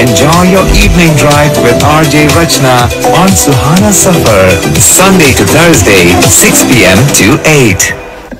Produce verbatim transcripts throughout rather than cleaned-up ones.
enjoy your evening drive with R J Rachna on Suhana Safar, Sunday to Thursday, six p m to eight.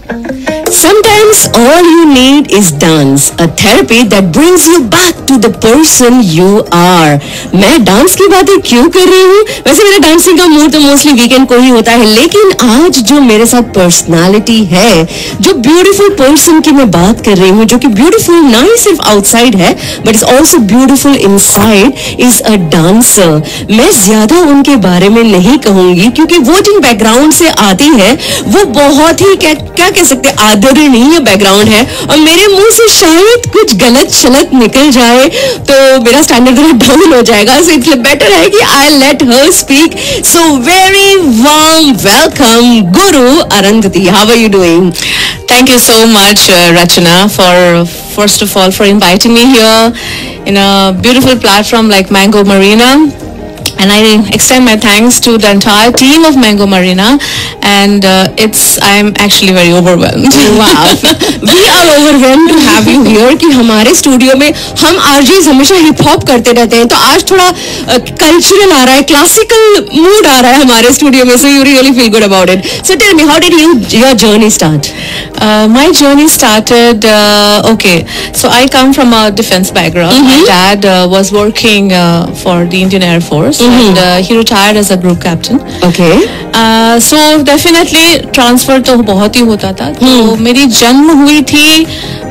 Sometimes all you need is dance, a therapy that brings you back to the person you are. मैं dance की बातें क्यों कर रही हूँ? वैसे मेरा dancing का मूड तो मोस्टली वीकेंड को ही होता है, लेकिन आज जो मेरे साथ पर्सनालिटी है, जो ब्यूटीफुल पर्सन की मैं बात कर रही हूँ, जो कि ब्यूटीफुल ना ही सिर्फ आउटसाइड है but is also beautiful inside, is a dancer. मैं ज्यादा उनके बारे में नहीं कहूंगी क्योंकि वो जिन बैकग्राउंड से आती है वो बहुत ही क्या क्या कह सकते आदरणीय बैकग्राउंड है, और मेरे मुंह से शायद कुछ गलत शलत निकल जाए तो मेरा स्टैंडर्ड थोड़ा डाउन हो जाएगा. सो इट्स बेटर है कि I let her speak. So very warm welcome Guru Arundhati. How are you doing? Thank you so much, uh, Rachna, for first of all for inviting me here in a beautiful platform like Mango Marina. And I extend my thanks to the entire team of Mango Marina, and uh, it's I'm actually very overwhelmed. Wow, we are overwhelmed to have you here. कि हमारे studio में हम RJs हमेशा hip hop करते रहते हैं, तो आज थोड़ा कल्चरल आ रहा है, क्लासिकल मूड आ रहा है हमारे स्टूडियो में. So you really feel good about it. So tell me, how did you your journey start? Uh, my journey started. Uh, okay, so I come from a defense background. Mm-hmm. My dad uh, was working uh, for the Indian Air Force. Mm-hmm. And uh, he retired as a group captain. Okay. Uh, so definitely transfer तो बहुत ही होता था. तो hmm. मेरी जन्म हुई थी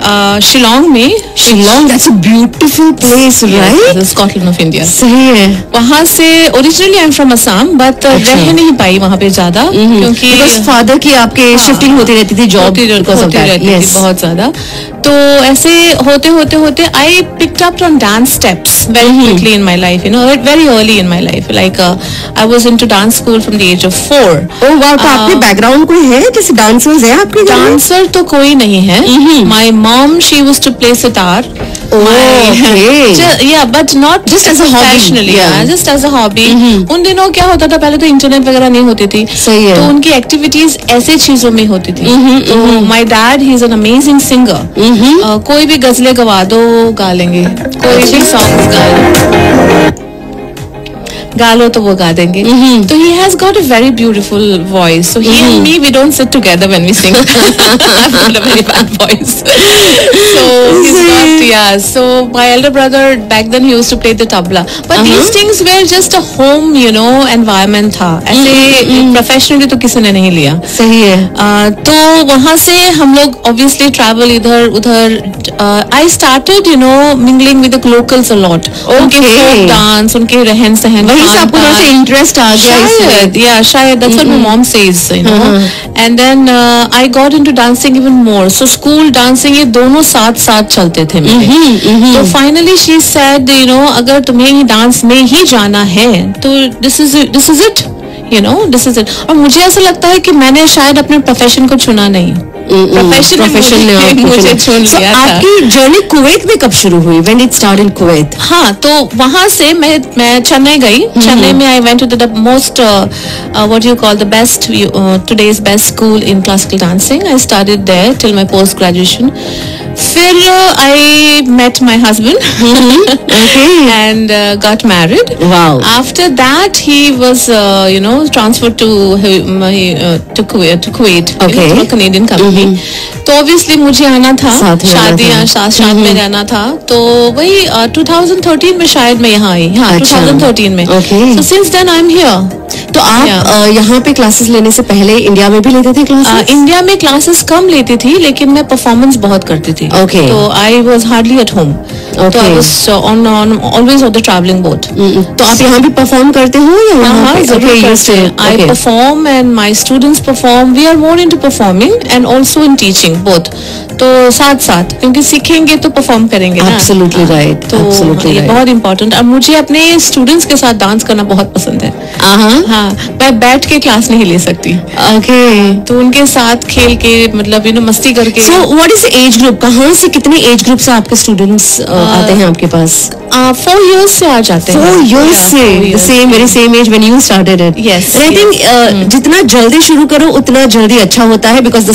शिलोंग में. Shillong, that's a beautiful place, right? The Scotland of India. सही है. वहाँ से originally I'm from Assam, but uh, रह नहीं पाई वहाँ पे ज्यादा, mm-hmm. क्योंकि because father की आपके shifting होती रहती थी, job होती रहती थी बहुत ज्यादा. तो ऐसे होते होते होते I picked up on dance steps very mm-hmm. quickly in my life, you know, very early in my life. Like uh, I was into dance school from the age of four. Oh wow, तो आपके background कोई है जैसे dancers है आपके? Dancer तो कोई नहीं है. mm-hmm. My mom, she used to play sitar. Oh, my, okay. Just, yeah, but not just as a hobby. Yeah, yeah, just as a hobby. Mm-hmm. उन दिनों क्या होता था, पहले तो इंटरनेट वगैरह नहीं होती थी. सही है. तो उनकी एक्टिविटीज ऐसे चीजों में होती थी. mm-hmm, तो mm-hmm. my dad, he is an amazing singer. mm-hmm. uh, कोई भी गजलें गवा दो गा लेंगे, कोई भी सॉन्ग्स गा लो गा लो तो वो गा देंगे. mm-hmm. तो he has got a very beautiful voice. So he mm-hmm. and me, we don't sit together when we sing. I've got a very bad voice. So he's got, yeah. So my elder brother back then he used to play the tabla. But uh-huh. these things were just a home, you know, environment था. ऐसे mm-hmm. professionally तो किसी ने नहीं लिया. सही है. uh, तो वहाँ से हम लोग obviously travel इधर उधर. uh, I started, you know, mingling with the locals a lot. Okay. उनके folk dance, उनके रहन सहन. आपको थोड़ा सा इंटरेस्ट आ गया शायद, yeah, शायद that's what my mom says, you know. uh-huh. And then uh, I got into dancing even more. So school dancing ये दोनों साथ साथ चलते थे मेरे. mm-hmm, mm-hmm. तो finally she said, you know, अगर तुम्हें ही डांस में ही जाना है तो this is it, this is it, you know, this is it. और मुझे ऐसा लगता है कि मैंने शायद अपने प्रोफेशन को चुना नहीं. प्रोफेशन प्रोफेशन ने मुझे चुन लिया था. आपकी जर्नी कुवैत में कब शुरू हुई? When it started in Kuwait? हाँ, तो वहाँ से मैं मैं चेन्नई गई. चेन्नई में I went to the most uh, uh, what do you call the best uh, today's best school in classical dancing. I studied there till my post graduation. फिर uh, I met my husband. mm-hmm. Okay. And uh, got married. Wow. After that he was uh, you know transferred to uh, to Kuwait to Kuwait. Okay. You know, to a Canadian company. mm-hmm. तो obviously मुझे आना था, शादी साथ साथ में रहना था. तो वही ट्वेंटी थर्टीन में शायद मैं यहाँ आई. हाँ, ट्वेंटी थर्टीन में. so since then I'm here. तो आप yeah. यहाँ पे क्लासेस लेने से पहले इंडिया में भी लेते थे क्लासेस? इंडिया में क्लासेस कम लेती थी, लेकिन मैं परफॉर्मेंस बहुत करती थी. okay. तो I was hardly at home. तो I was on on always on the travelling boat. तो आप यहाँ भी परफॉर्म करते हो या यहाँ पे? जरूर करते हैं. I perform and my students perform. We are more into performing and also in teaching both. तो साथ साथ, क्योंकि सीखेंगे तो परफॉर्म करेंगे ना. Absolutely right. तो Absolutely ये right. बहुत इम्पोर्टेंट. और मुझे अपने स्टूडेंट्स के साथ डांस करना बहुत पसंद है. uh-huh. हाँ, मैं बैठ के क्लास नहीं ले सकती. okay. तो उनके साथ खेल के, मतलब यू नो मस्ती करके. So what is the age group? कहाँ से कितने एज ग्रुप से आपके स्टूडेंट्स uh, आते हैं आपके पास? फोर इयर्स से आ जाते हैं. फोर इयर्स से, the same very same age when you started it. Yes. And I think uh, जितना जल्दी शुरू करो उतना जल्दी अच्छा होता है, because the slate is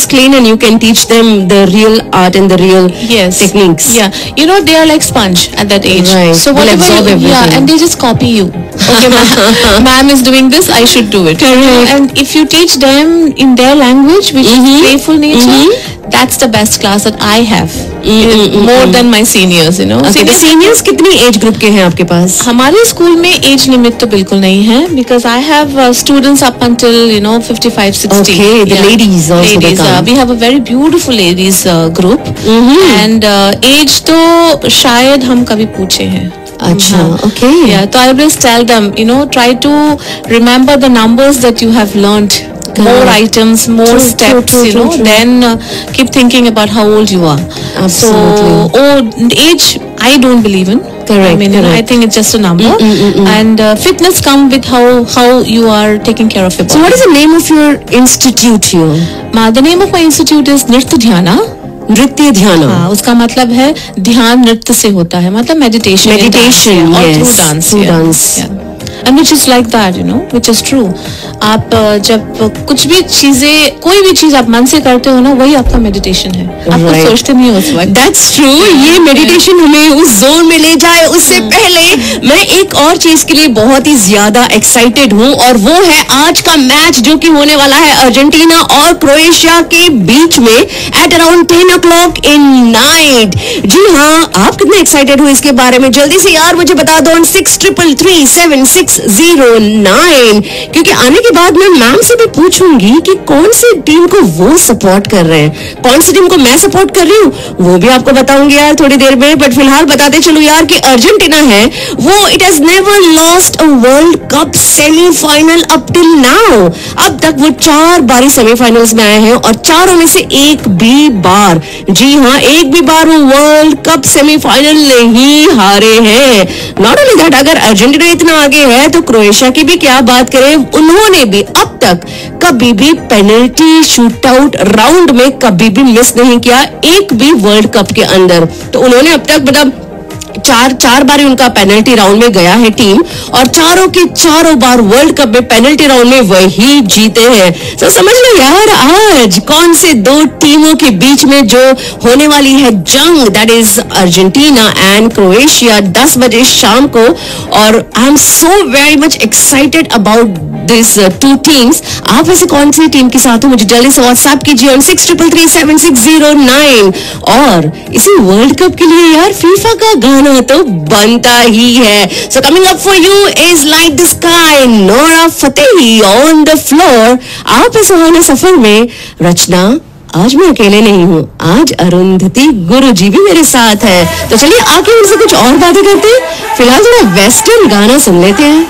explain and you can teach them the real art and the real Yes. techniques. Yeah. You know, they are like sponge at that age. Right. So They'll whatever absorb you, yeah, everything. and they just copy you. Okay, ma- ma'am is doing this, I should do it. Correct. And if you teach them in their language, which is playful nature, that's the best class that I have. More than my seniors, you know. Okay, the seniors कितनी age group के हैं आपके पास? हमारे school में age limit तो बिल्कुल नहीं है, because I have uh, students up until you know fifty-five, sixty. Okay, the ladies also they Ladies, uh, come. we have a very beautiful ladies uh, group, and uh, age तो शायद हम कभी पूछे हैं. अच्छा, okay. Yeah, so I always tell them, you know, try to remember the numbers that you have learned. More items, more True, steps, true, true, you know. true, true. Then uh, keep thinking about how old you are. Absolutely. So, oh, age I don't believe in. Correct, I mean, you know, I correct. think it's just a number. And uh, fitness come with how how you are taking care of your body. So what is the name of your institute here? Ma, the name of my institute is Nritya Dhyana. नृत्य ध्यान. हाँ, उसका मतलब है ध्यान नृत्य से होता है, मतलब मेडिटेशन Meditation, और yes, through dance through dance. And which is like that, you know, which is true. आप uh, जब uh, कुछ भी चीजें, कोई भी चीज आप मन से करते हो ना, वही आपका मेडिटेशन है. आप कुछ Right. सोचते नहीं हो उस वक्त. That's true. ये मेडिटेशन हमें उस जोन में ले जाए. उससे पहले मैं एक और चीज के लिए बहुत ही ज्यादा एक्साइटेड हूँ, और वो है आज का मैच जो कि होने वाला है अर्जेंटीना और क्रोएशिया के बीच में at around ten o'clock in night. जी हाँ, आप कितने एक्साइटेड हो इसके बारे में जल्दी से यार मुझे बता दो. Six triple three seven six zero nine, क्योंकि आने के बाद मैं मैम से भी पूछूंगी कि कौन सी टीम को वो सपोर्ट कर रहे हैं, कौन सी टीम को मैं सपोर्ट कर रही हूँ, वो भी आपको बताऊंगी यार थोड़ी देर में. बट फिलहाल बताते चलो यार कि अर्जेंटीना है वो, it has never lost a world cup semifinal up till now. अब तक वो चार बारी सेमीफाइनल्स में आए हैं और चारों में से एक भी बार, जी हाँ, एक भी बार वो वर्ल्ड कप सेमीफाइनल नहीं हारे हैं. नॉट ओनली दैट, अगर अर्जेंटीना इतना आगे है तो क्रोएशिया की भी क्या बात करें. उन्होंने भी अब तक कभी भी पेनल्टी शूट आउट राउंड में कभी भी मिस नहीं किया एक भी वर्ल्ड कप के अंदर. तो उन्होंने अब तक मतलब चार चार बार उनका पेनल्टी राउंड में गया है टीम, और चारों के चारों बार वर्ल्ड कप में पेनल्टी राउंड में वही जीते हैं. तो समझ लो यार आज कौन से दो टीमों के बीच में जो होने वाली है जंग, that is Argentina and Croatia, दस बजे शाम को. और I am so very much excited about this two teams. आप वैसे कौन सी टीम के साथ हो मुझे जल्दी से व्हाट्सएप कीजिए on six triple three seven six zero nine. और इसी वर्ल्ड कप के लिए यार फीफा का गाना तो बनता ही है. So coming up for you is light the sky, Nora Fatehi on the floor. आप इस सुहाने सफर में. रचना, आज मैं अकेले नहीं हूँ, आज अरुंधति गुरु जी भी मेरे साथ है. तो चलिए आके उनसे कुछ और बातें करते हैं. फिलहाल थोड़ा वेस्टर्न गाना सुन लेते हैं.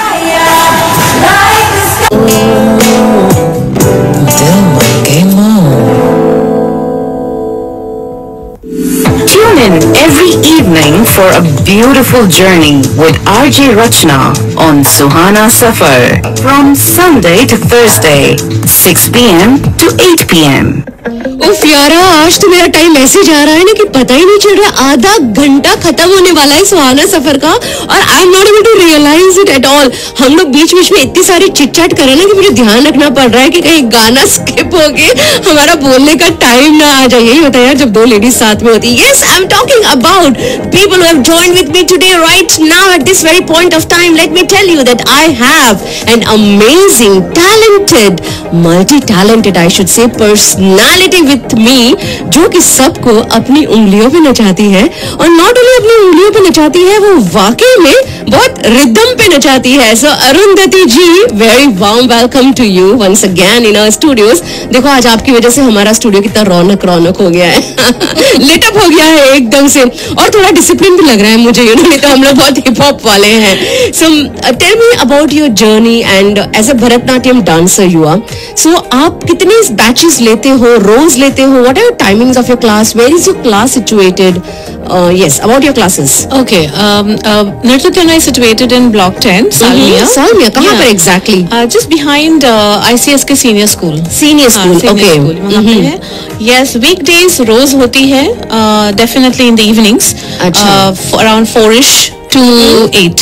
Tune in every evening for a beautiful journey with R J Rachna on Suhana Safar from Sunday to Thursday, six p m to eight p m उफ यारा, आज तो मेरा टाइम ऐसे जा रहा है ना कि पता ही नहीं चल रहा. आधा घंटा खत्म होने वाला है सुहाना सफर का, और I am not able to realise it at all. हम लोग बीच बीच में इतनी सारी चिट चैट कर रहे हैं ना कि मुझे ध्यान रखना पड़ रहा है कि कहीं गाना स्किप हो के हमारा बोलने का टाइम ना आ जाए. यही होता है यार जब दो लेडीज साथ में होती है. Yes, I am talking about people who have joined with me today right now at this very point of time. Let me tell you that I have an amazing talented, multi talented I should say personality with me, जो कि सबको अपनी उंगलियों पे नचाती है. और not only अपनी उंगलियों पे नचाती है, वो वाकई में बहुत रिदम पे नचाती है. So Arundhati ji, very warm welcome to you once again in our studios. देखो आज आपकी वजह से हमारा स्टूडियो कितना रौनक रौनक हो गया है, लिटअप हो गया है एकदम से, और थोड़ा डिसिप्लिन भी लग रहा है मुझे. यू नो, नहीं तो हम लोग बहुत हिप हॉप वाले हैं. So tell me about your journey and as a Bharatanatyam dancer you are. So आप कितने बैचेस लेते हो, रोज लेते हो, what are your timings of your class, where is your class situated? Yes, about your classes. Okay, um, uh, Nritya Dhyana is situated in Block ten, Salmiya. Salmiya कहाँ Yeah. पर exactly? Uh, just behind uh, I C S के senior school. Senior हाँ, school. senior okay. school, वहाँ पे है. Yes, weekdays रोज होती है, uh, definitely in the evenings. अच्छा. Uh, for around four-ish to eight.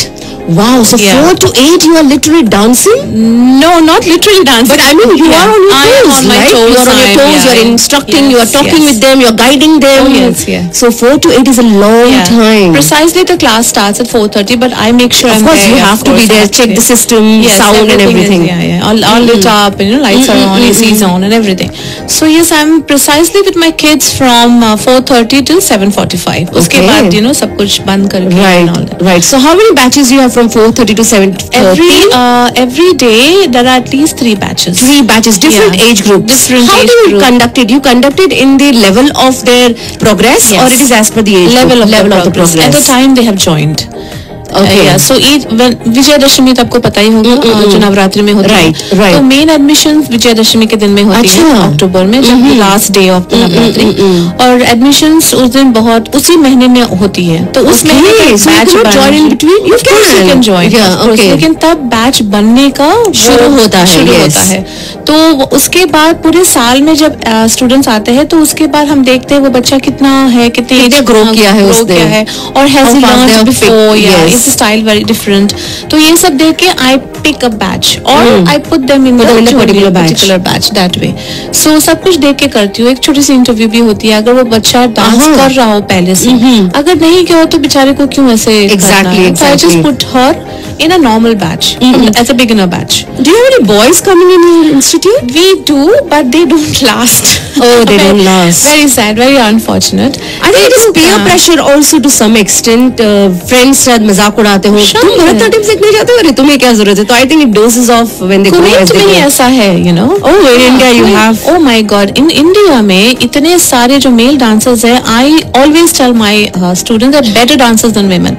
Wow, so Yeah. four to eight you are literally dancing? No, not literally dancing. But I mean, you Yeah. are on your I am toes, on my right? toes. You are on your I am, toes, yeah, you are yeah. instructing, Yes, you are talking yes. with them, you are guiding them. Oh, yes, yeah. So four to eight is a long Yeah. time. Precisely, the class starts at four thirty, but I make sure Of I'm course, there. you yeah, have of to be course, I there, have to check be the system, Yes, sound and everything. Is, yeah, yeah, all, all lit up, and you know, lights are on, A C is on, and everything. So yes, I'm precisely with my kids from uh, four thirty till seven forty-five. Uske Okay. baad, you know, सब कुछ बंद करके Right, and all that. right. So how many batches you have from four thirty to seven thirty? Every uh, every day there are at least three batches. Three batches, different Yeah. age groups. Different How age do you group. conduct it? You conduct it in the level of their progress, Yes. or it is as per the age level group? of level the of the progress. progress. At the time they have joined. Okay. Yeah, so each when Vijayadashami तो आपको पता ही होगा uh, जो नवरात्रि में होती Right, है right. तो main admission Vijayadashami के दिन में होती है अच्छा। अक्टूबर में जब last day of the Navratri और एडमिशन उस दिन बहुत उसी महीने में होती है तो उस महीने Okay, का so you batch cannot join in between? You can. you can join Yeah, of course, okay. लेकिन तब बैच बनने का वो शुरू होता है, शुरू yes. होता है तो वो- उसके बाद पूरे साल में जब स्टूडेंट्स आते हैं तो उसके बाद हम देखते हैं वो बच्चा कितना है कितने कितने grow किया है grow उसने। किया है और हैज How ही fast they learned have before picked, या yes. It's style very different तो ये सब देख के आई पिक अ बैच और I put them in Put them in the particular batch. Particular batch that way so सब कुछ देख के करती हूँ एक छोटी सी इंटरव्यू भी होती है अगर वो बच्चा डांस हाँ। कर रहा हो पहले से अगर नहीं किया हो तो बेचारे को क्यों ऐसे Exactly, I exactly. Just put her in a normal batch as a beginner batch Do you have any boys coming in your institute? we do but they don't last Oh, they don't last. very sad very unfortunate I think it is peer Yeah. pressure also to some extent. Uh, friends शायद मजाक उड़ाते हो Sure. तुम भरतनाट्यम सीखने जाते हो अरे तुम्हें क्या जरूरत है तो I think it doses off when they go as Kuwait they में ही go. ऐसा है you know Oh, in India you have. oh my god in India में इतने सारे जो मेल डांसर्स हैं I always tell my uh, students that better dancers than women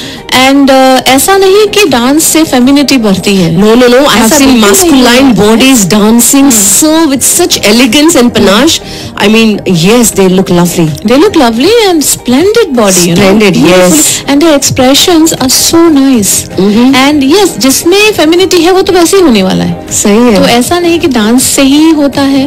and uh, ऐसा नहीं कि डांस से फेमिनिटी बढ़ती है No, no, no. I have ऐसा seen बिल्कुल masculine नहीं है। bodies dancing so with such elegance and panache. I mean, yes, they look lovely. They look lovely and splendid body. Splendid, you know, yes. beautiful. And their expressions are so nice. And yes, जिसमें femininity है वो तो वैसे ही होने वाला है. सही तो है. ऐसा नहीं कि डांस से ही होता है.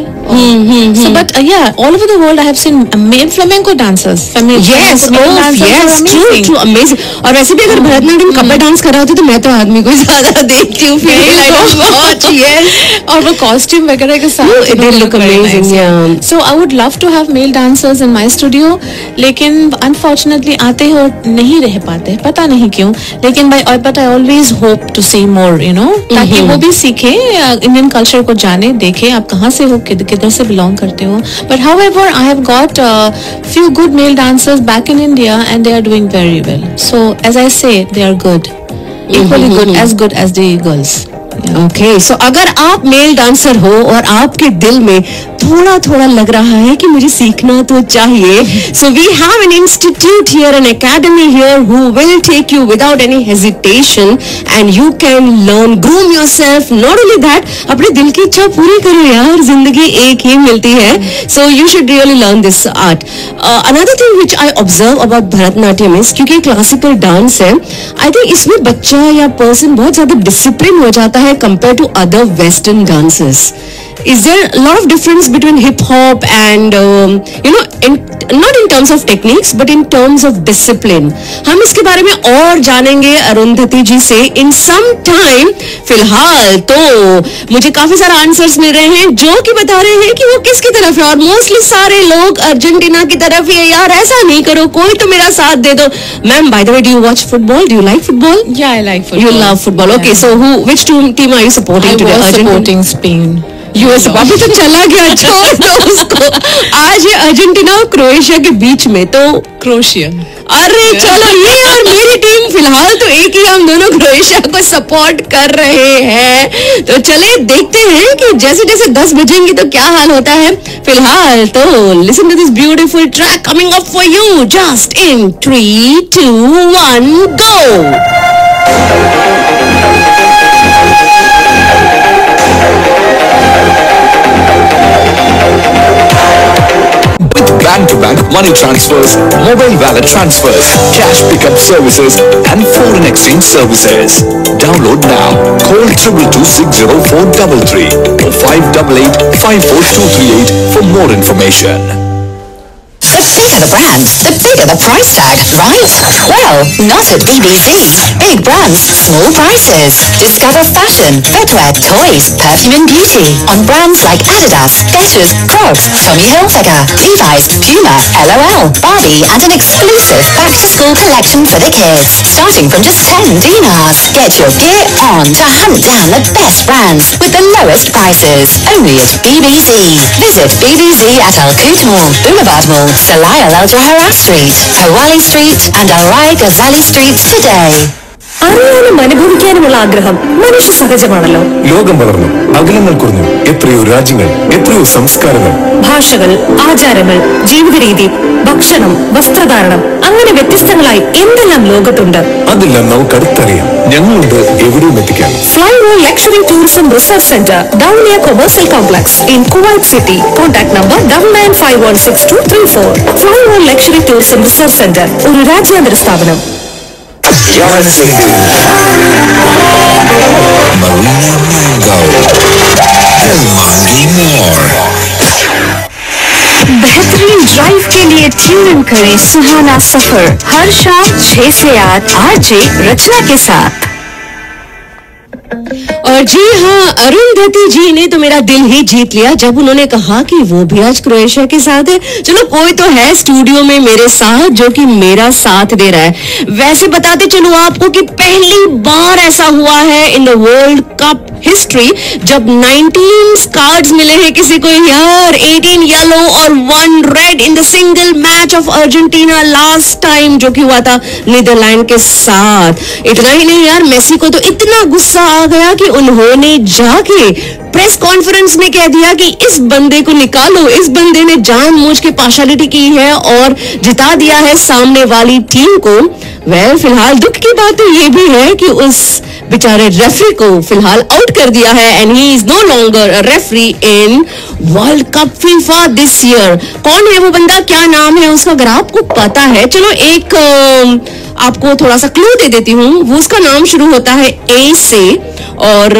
So, but uh, yeah, all over the world I have seen male flamenco dancers. Femi- Yes, flamenco male oh, dancers are yes, true, amazing. true, amazing. और वैसे भी अगर भरतनाट्यम कपड़ा डांस कर रहा होता तो मैं तो आदमी को ज्यादा देखती हूँ फिर Very I don't nice. watch, yes. और वो costume वगैरह के साथ. No, they look very amazing, nice. yeah. So I would love to have male dancers in my studio, लेकिन unfortunately आते हैं और नहीं रह पाते, पता नहीं क्यों. लेकिन by but I always hope to see more, you know, ताकि वो भी सीखे इंडियन कल्चर को जाने देखें आप कहाँ से हो किध- किधर से बिलोंग करते हो. But however I have got uh, few good male dancers back in India and they are doing very well. So as I say they are good, equally good as good as the girls. Yeah. Okay so अगर आप mail dancer हो और आपके दिल में थोड़ा थोड़ा लग रहा है कि मुझे सीखना तो चाहिए so we have an institute here an academy here who will take you without any hesitation and you can learn groom yourself not only that अपने दिल की इच्छा पूरी करो यार जिंदगी एक ही मिलती है so you should really learn this art another thing which I observe about Bharatanatyam is क्योंकि क्लासिकल डांस है आई थिंक इसमें बच्चा या पर्सन बहुत ज्यादा डिसिप्लिन हो जाता है compared to other Western dances. Is there a lot of difference between hip hop and um, you know, in, not in terms of techniques, but in terms of discipline? हम इसके बारे में और जानेंगे अरुंधति जी से in some time. फिलहाल तो मुझे काफी सारे आंसर्स मिल रहे हैं जो कि बता रहे हैं कि वो किसकी तरफ है और मोस्टली सारे लोग अर्जेंटीना की तरफ ही है यार ऐसा नहीं करो कोई तो मेरा साथ दे दो ma'am by the way do you watch football do you like football Yeah, I like football. You love football. Okay, Yeah. so who, which team, team are you supporting I today? was Argentina? supporting Spain. U S अभी तो चला गया छोड़ दो उसको. आज ये Argentina और क्रोएशिया के बीच में तो Croatia. अरे चलो ये और मेरी टीम फिलहाल तो एक ही हम दोनों क्रोएशिया को सपोर्ट कर रहे हैं तो चले देखते हैं कि जैसे जैसे दस बजेंगे तो क्या हाल होता है फिलहाल तो listen to this beautiful track coming up for you just in three two one go With bank-to-bank money transfers, mobile wallet transfers, cash pickup services, and foreign exchange services. Download now. Call triple two six zero four three three or five eight eight five four two three eight for more information. The Tech the brand, the bigger the price tag, right? Well, not at B B C. Big brands, small prices. Discover fashion, footwear, toys, perfume and beauty on brands like Adidas, Skechers, Crocs, Tommy Hilfiger, Levi's, Puma, L O L, Barbie, and an exclusive back-to-school collection for the kids, starting from just ten dinars. Get your gear on to hunt down the best brands with the lowest prices. Only at B B C. Visit B B C at Al Quoit Mall, Boulevard Mall, Salaya Al Jahara Street, Hawali Street, and Al Rai Ghazali Street today. അറിയാനും അനുഭവിക്കാനുമുള്ള ആഗ്രഹം മനുഷ്യ സഹജമാണല്ലോ. ലോകം വളർന്നു, അകലങ്ങൾ കുറഞ്ഞു, എത്രയോ രാജ്യങ്ങൾ, എത്രയോ സംസ്കാരങ്ങൾ, ഭാഷകൾ, ആചാരങ്ങൾ, ജീവിത രീതി, ഭക്ഷണം, വസ്ത്രധാരണം, അങ്ങനെ വ്യത്യസ്തങ്ങളായി എന്തെല്ലാം ലോകത്തുണ്ട്. അതെല്ലാം നമുക്ക് അടുത്തറിയാം. ഞങ്ങളുണ്ട് എവിടെയും എത്തിക്കാൻ. Fly world luxury tourism research centre, down near commercial complex in Kuwait city. Contact number double nine five one six two three four. Fly world luxury tourism research centre ഒരു രാജ്യാന്തര സ്ഥാപനം. You're listening to Marina Mango. Delmonte Moore. बेहतरीन drive के लिए tune in करें सुहाना सफर हर शाम छह से आठ आरजे रचना के साथ। और जी हाँ, अरुंधति जी ने तो मेरा दिल ही जीत लिया जब उन्होंने कहा कि वो भी आज क्रोएशिया के साथ है। चलो कोई तो है स्टूडियो में मेरे साथ जो कि मेरा साथ दे रहा है। वैसे बताते चलो आपको कि पहली बार ऐसा हुआ है in the world cup history जब नाइनटीन कार्ड्स मिले हैं किसी को यार, एटीन येलो और one red in the single match of Argentina last time जो कि हुआ था नीदरलैंड के साथ। इतना ही नहीं यार, मेसी को तो इतना गुस्सा आ गया कि उन्होंने जाके प्रेस कॉन्फ्रेंस में कह दिया कि इस बंदे को निकालो, इस बंदे ने जानबूझ के पार्शियलिटी की है और जिता दिया है सामने वाली टीम को। वेल फिलहाल दुख की बात तो ये भी है कि उस बेचारे रेफरी को फिलहाल आउट कर दिया है and he is no longer a referee in world cup FIFA this year. कौन है वो बंदा, क्या नाम है उसका, अगर आपको पता है चलो एक आपको थोड़ा सा क्लू दे देती हूँ। वो उसका नाम शुरू होता है ए से और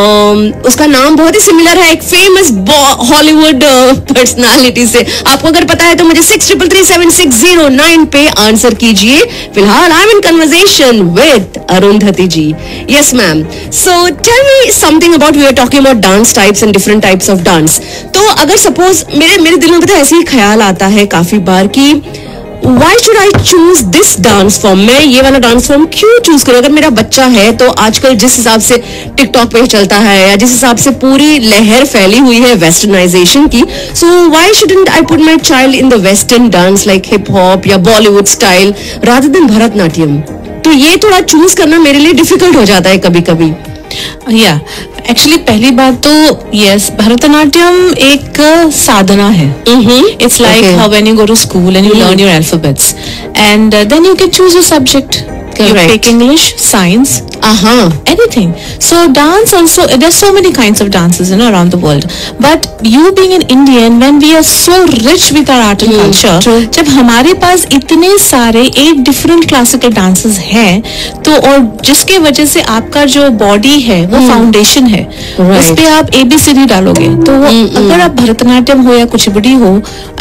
uh, उसका नाम बहुत ही सिमिलर है एक फेमस हॉलीवुड पर्सनालिटी से। आपको अगर पता है तो मुझे six triple three seven six zero nine पे आंसर कीजिए। फिलहाल I am in conversation with Arundhati ji. Yes ma'am, so tell me something about, we are talking about dance types and different types of dance. तो अगर suppose मेरे मेरे दिल में पता है ऐसे ही ख्याल आता है काफी बार कि Why should I choose this dance form? मैं ये वाला डांस फॉर्म क्यों चूज करूं? अगर मेरा बच्चा है तो आजकल जिस हिसाब से टिकटॉक पे चलता है या जिस हिसाब से पूरी लहर फैली हुई है वेस्टर्नाइजेशन की, so why shouldn't I put my child in the western dance like hip hop या Bollywood style rather than Bharatanatyam? तो ये थोड़ा चूज करना मेरे लिए डिफिकल्ट हो जाता है कभी कभी। या एक्चुअली पहली बात तो यस, भरतनाट्यम एक साधना है। It's like how when you go to school and you learn your alphabets and then you can choose your subject. You pick English, science, uh-huh. anything. So dance also, there's so many kinds of dances, you know, around the world. But you being an Indian, when we are so rich with our art and mm, culture, true. जब हमारे पास इतने सारे eight different classical dances हैं, तो और जिसके वजह से आपका जो body है वो foundation है, right. उस पे आप A B C D डालोगे, तो mm, अगर आप भरतनाट्यम हो या कुचिपुड़ी हो,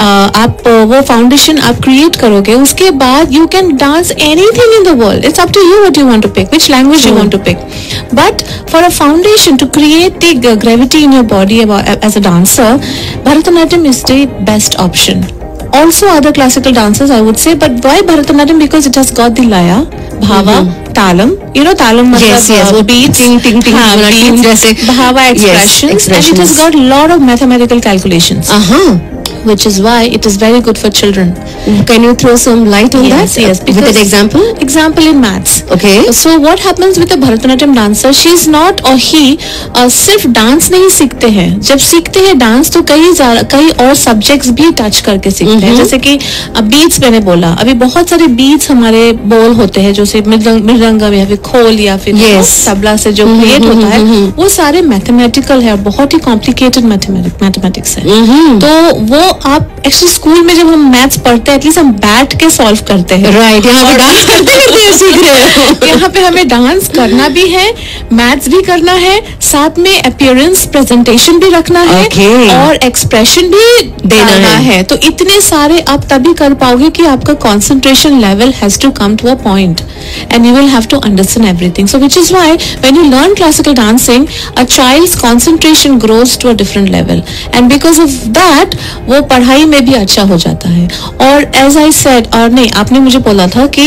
आप वो foundation आप create करोगे, उसके बाद you can dance anything in the world. It's up to you what you want to pick, which language True. you want to pick. But for a foundation to create the gravity in your body as a dancer, Bharatanatyam is the best option. Also other classical dances I would say, but why Bharatanatyam? Because it has got the laya, bhava, mm-hmm. talam. You know talam matlab yes, yes, uh, beats, ting ting ting, haan, beats, beats bhava expressions, yes, and it has got a lot of mathematical calculations. Uh-huh. Which is why it is very good for children. Can you throw some light on yes, that? Yes, with an example? Example in maths. Okay. So what happens with a Bharatanatyam dancer? She is not or he uh, सिर्फ dance नहीं सीखते हैं। जब सीखते हैं dance तो कई कई और सब्जेक्ट्स भी टच करके सीखते mm-hmm. हैं। जैसे कि बीट्स मैंने बोला, अभी बहुत सारे बीट्स हमारे बोल होते हैं जो से मृदंग मृदंग या फिर खोल या फिर yes. तबला से जो क्रिएट mm-hmm, होता mm-hmm. है वो सारे मैथमेटिकल है और बहुत ही कॉम्प्लिकेटेड मैथमेटिक्स है। mm-hmm. तो वो आप एक्चुअली स्कूल में जब हम मैथ्स पढ़ते हैं एटलीस्ट हम बैठ के सॉल्व करते हैं, राइट, यहाँ पे डांस करते करते सीख रहे हो। यहाँ पे हमें डांस करना भी है, मैथ्स भी करना है, साथ में अपीयरेंस प्रेजेंटेशन भी रखना है Okay. और एक्सप्रेशन भी देना देना है। है। तो इतने सारे आप तभी कर पाओगे कि आपका concentration level has to come to a point and you will have to understand everything. So which is why when you learn classical dancing, a child's concentration grows to a different level, and because of that वो पढ़ाई में भी अच्छा हो जाता है। और as I said, और नहीं, आपने मुझे बोला था कि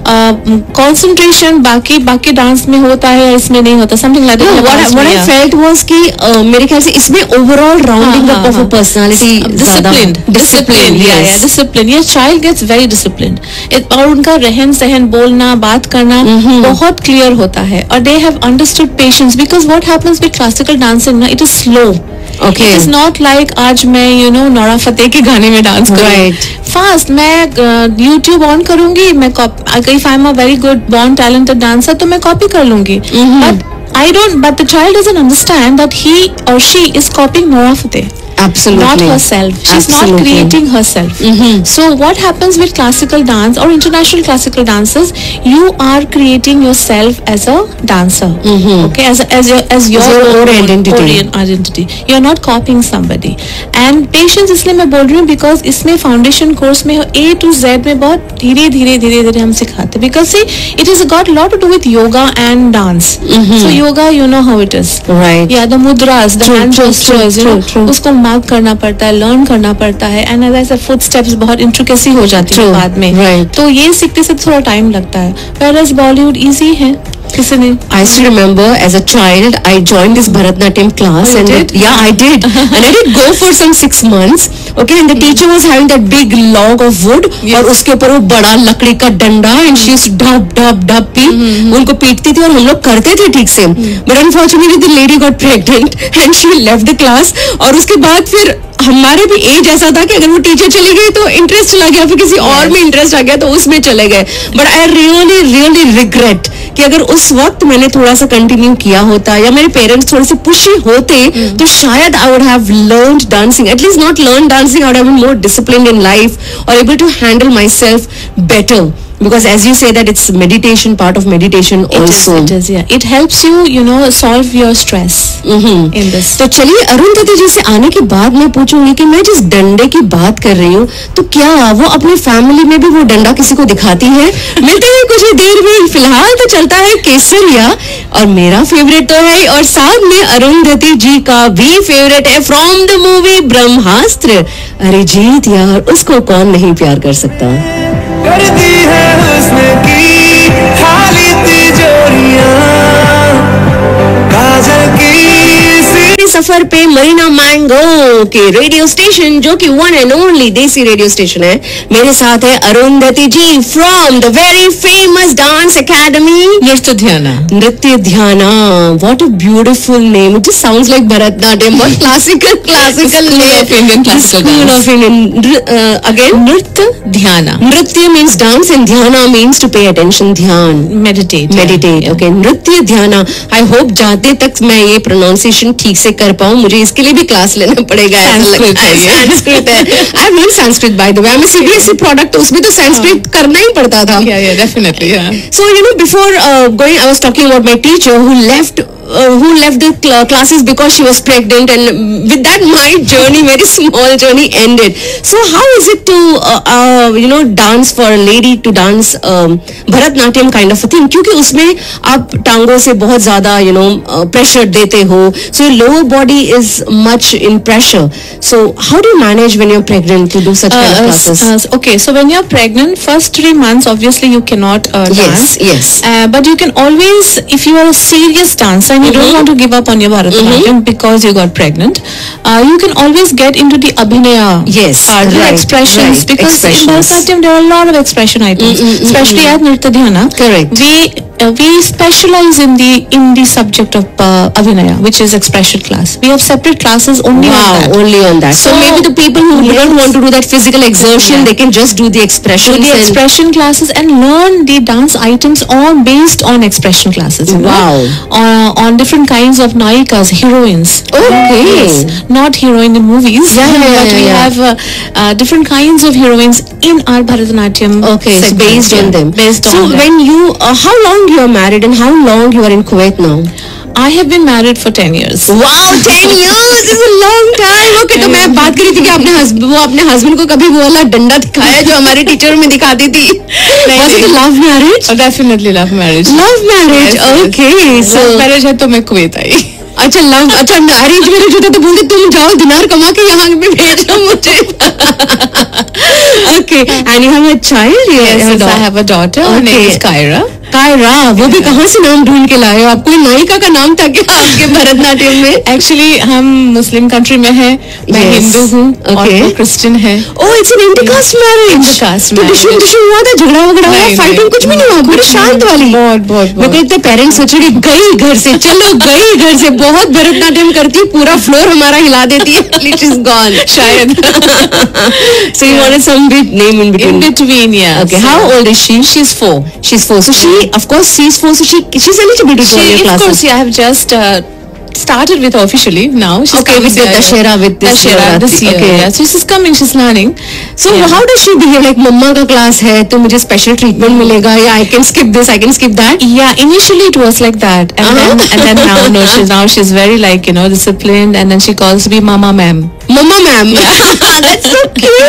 कंसंट्रेशन बाकी बाकी डांस में होता है या इसमें नहीं होता, something like that. what I, what I felt was कि uh, मेरे ख्याल से इसमें overall rounding up of a personality disciplined disciplined yeah yeah disciplined your child gets very disciplined it, और उनका रहन सहन, बोलना, बात करना बहुत क्लियर होता है, और they have understood patience because what happens with classical dancing ना, it is slow. Okay. It is not like आज मैं you know नोरा फतेही के गाने में डांस करूँ, Right. फास्ट मैं यूट्यूब ऑन करूंगी, मैं if I am a very good born talented dancer तो मैं कॉपी कर लूंगी, but I don't, but the child doesn't understand that he or she is copying Nora Fateh. Absolutely. Not herself. She's Absolutely. not creating herself. So what happens with classical dance or international classical dances? You are creating yourself as a dancer. Okay, as as your as your, your own identity. own identity. You are not copying somebody. And patience इसलिए मैं बोल रही हूँ because इसमें foundation course में A to Z में बहुत धीरे धीरे धीरे धीरे हम सिखाते हैं, because see it has got a lot to do with yoga and dance. So yoga, you know how it is. Right. Yeah, the mudras, the True, hand true, gestures, you true, know, true. उसको mark करना पड़ता है, learn करना पड़ता है, and as I said footsteps बहुत intricacy हो जाती है True, बाद में, right. तो ये सीखते सीखते थोड़ा टाइम लगता है, whereas बॉलीवुड इजी है। किसी ने I still remember as a child I joined this Bharatanatyam class. Oh, you and did? it- yeah, I did. And I did go for some six months. Okay, and the teacher was having that big log of wood और उसके ऊपर वो बड़ा लकड़ी का डंडा, and she used to डब डब डब पीट, उनको पीटती थी और हम लोग करते थे ठीक से, but unfortunately the lady got pregnant and she left the class. और उसके बाद फिर हमारे भी एज ऐसा था कि अगर वो टीचर चली गई तो इंटरेस्ट चला गया, फिर किसी और में इंटरेस्ट आ गया तो उसमें चले गए. But I really really regret कि अगर उस वक्त मैंने थोड़ा सा कंटिन्यू किया होता या मेरे पेरेंट्स थोड़े से पुशी होते तो शायद I would have learned dancing, at least not learn dancing, I would have been more disciplined in life और able to handle myself better. Because as you say that it's meditation, part of meditation It is, also. it is, yeah. It helps you, you know, solve your stress in this. तो चलिए अरुंधति जी से आने के बाद मैं पूछूंगी कि मैं जिस डंडे की बात कर रही हूँ तो क्या वो अपनी फैमिली में भी वो डंडा किसी को दिखाती है? मिलते हैं कुछ ही देर में. फिलहाल तो चलता है केसरिया और मेरा फेवरेट तो है, और साथ में अरुंधति जी का भी फेवरेट है from the movie Brahmastra. Arijit यार, उसको कौन नहीं प्यार कर सकता. करती है हुस्न की खाली तिजोरियां काजल की सफर पे मरीना मैंगो के रेडियो स्टेशन जो कि one and only desi radio station है. मेरे साथ है Arundhati ji from the very famous dance academy Nritya Dhyana. Nritya Dhyana. What a beautiful name. It just sounds like Bharatanatyam. बहुत classical classical Indian classical school dance. Of Indian. Again Nritya Dhyana. Nritya means dance and dhyana means to pay attention. Dhyan, Meditate. Meditate. Okay, Nritya Dhyana. I hope जाते तक मैं ये pronunciation ठीक से कर पाऊं. मुझे इसके लिए भी क्लास लेना पड़ेगा. ऐसा लगता है. संस्कृत है. I mean Sanskrit by the way. I am CBSE product, तो उसमें तो संस्कृत करना ही पड़ता था. Yeah, yeah, definitely, yeah. So you know, before uh, going, I was talking about my teacher who left, uh, who left the cl- classes because she was pregnant, and with that, my journey, very small journey, ended. So how is it to, uh, uh, you know, dance for a lady to dance um, Bharatnatyam kind of a thing? क्योंकि उसमें आप टांगों से बहुत ज़्यादा, you know, uh, pressure देते हो. So your lower body is much in pressure. So how do you manage when you're pregnant to do such kind of Uh, classes? uh, okay, so when you're pregnant, first three months, obviously you cannot uh, Yes, dance. yes. Uh, but you can always, if you are a serious dancer and you don't want to give up on your Bharatanatyam because you got pregnant, uh, you can always get into the Abhinaya Yes, part, the right, expressions, right, because expressions. in Bharatanatyam there are a lot of expression items, especially at Nritya Dhyana. Correct. We uh, we specialize in the in the subject of uh, Abhinaya, which is expression class. We have separate classes only on Wow, that. only on that. So, So- maybe the people who Yes. don't want to do that physical exertion, Yeah. they can just do the expressions. Do the and- expression classes and learn the dance items all based on expression classes. You Wow. know? Uh, on different kinds of naikas, heroines. Okay. Yes, not heroine in movies. Yeah, yeah, but yeah, we yeah. have uh, uh, different kinds of heroines in our Bharatanatyam. Okay, so segment, based on yeah, them. Based so on them. when you, uh, how long you are married and how long you are in Kuwait now? I have been married for ten years. Wow, ten years is a long time. Okay, तो मैं बात करी थी कि अपने husband, वो अपने husband को कभी वो वाला डंडा दिखाया जो हमारे टीचर में दिखाती थी. Was it a love marriage? Oh, definitely love marriage. Love marriage. Yes, yes. Okay, so love marriage है तो मैं कुवैत आई. अच्छा लव अच्छा अरेंज मैरिज होता तो बोलते तुम जाओ दिनार कमा के यहाँ पे भेजो मुझे. Okay, and you have a child? You Yes, have a yes, I daughter. have a daughter. Her name Okay. is Kyra. Kiara, वो भी कहाँ से नाम ढूंढ के लाए हो? आप कोई नायिका का नाम था क्या आपके भरतनाट्यम में? Actually हम मुस्लिम कंट्री में हैं. मैं Yes. हिंदू हूँ और Okay. वो क्रिश्चियन है. Oh, it's an intercaste marriage. Intercaste तो marriage. डिशुम डिशुम हुआ था, झगड़ा वगड़ा हुआ, नहीं, फाइटिंग नहीं। कुछ भी नहीं हुआ, बड़ी शांत वाली. बहुत बहुत मेरे को इतने पेरेंट्स सोच रहे गई घर से, चलो गई घर से, बहुत भरतनाट्यम करती है, पूरा फ्लोर हमारा हिला देती है. It is gone. शायद. So you wanted some bit name in between. In between, yeah. Okay, So- how old is she? She's four. She's four. So she, of course, she's four. So she, she's eligible to She, join your of classes. course, yeah, I have just uh, started with her officially now. She's Okay, coming, with the yeah, yeah. Dashera, with this Dashera Navratri. this year. Okay. Yeah. So she's coming, she's learning. So Yeah. how does she behave? Like मम्मा का class है तो मुझे special treatment मिलेगा या I can skip this, I can skip that. Yeah, initially it was like that, and Uh-huh. then and then now no, she's now she's very like you know disciplined, and then she calls me Mama Ma'am. Mama ma'am. That's so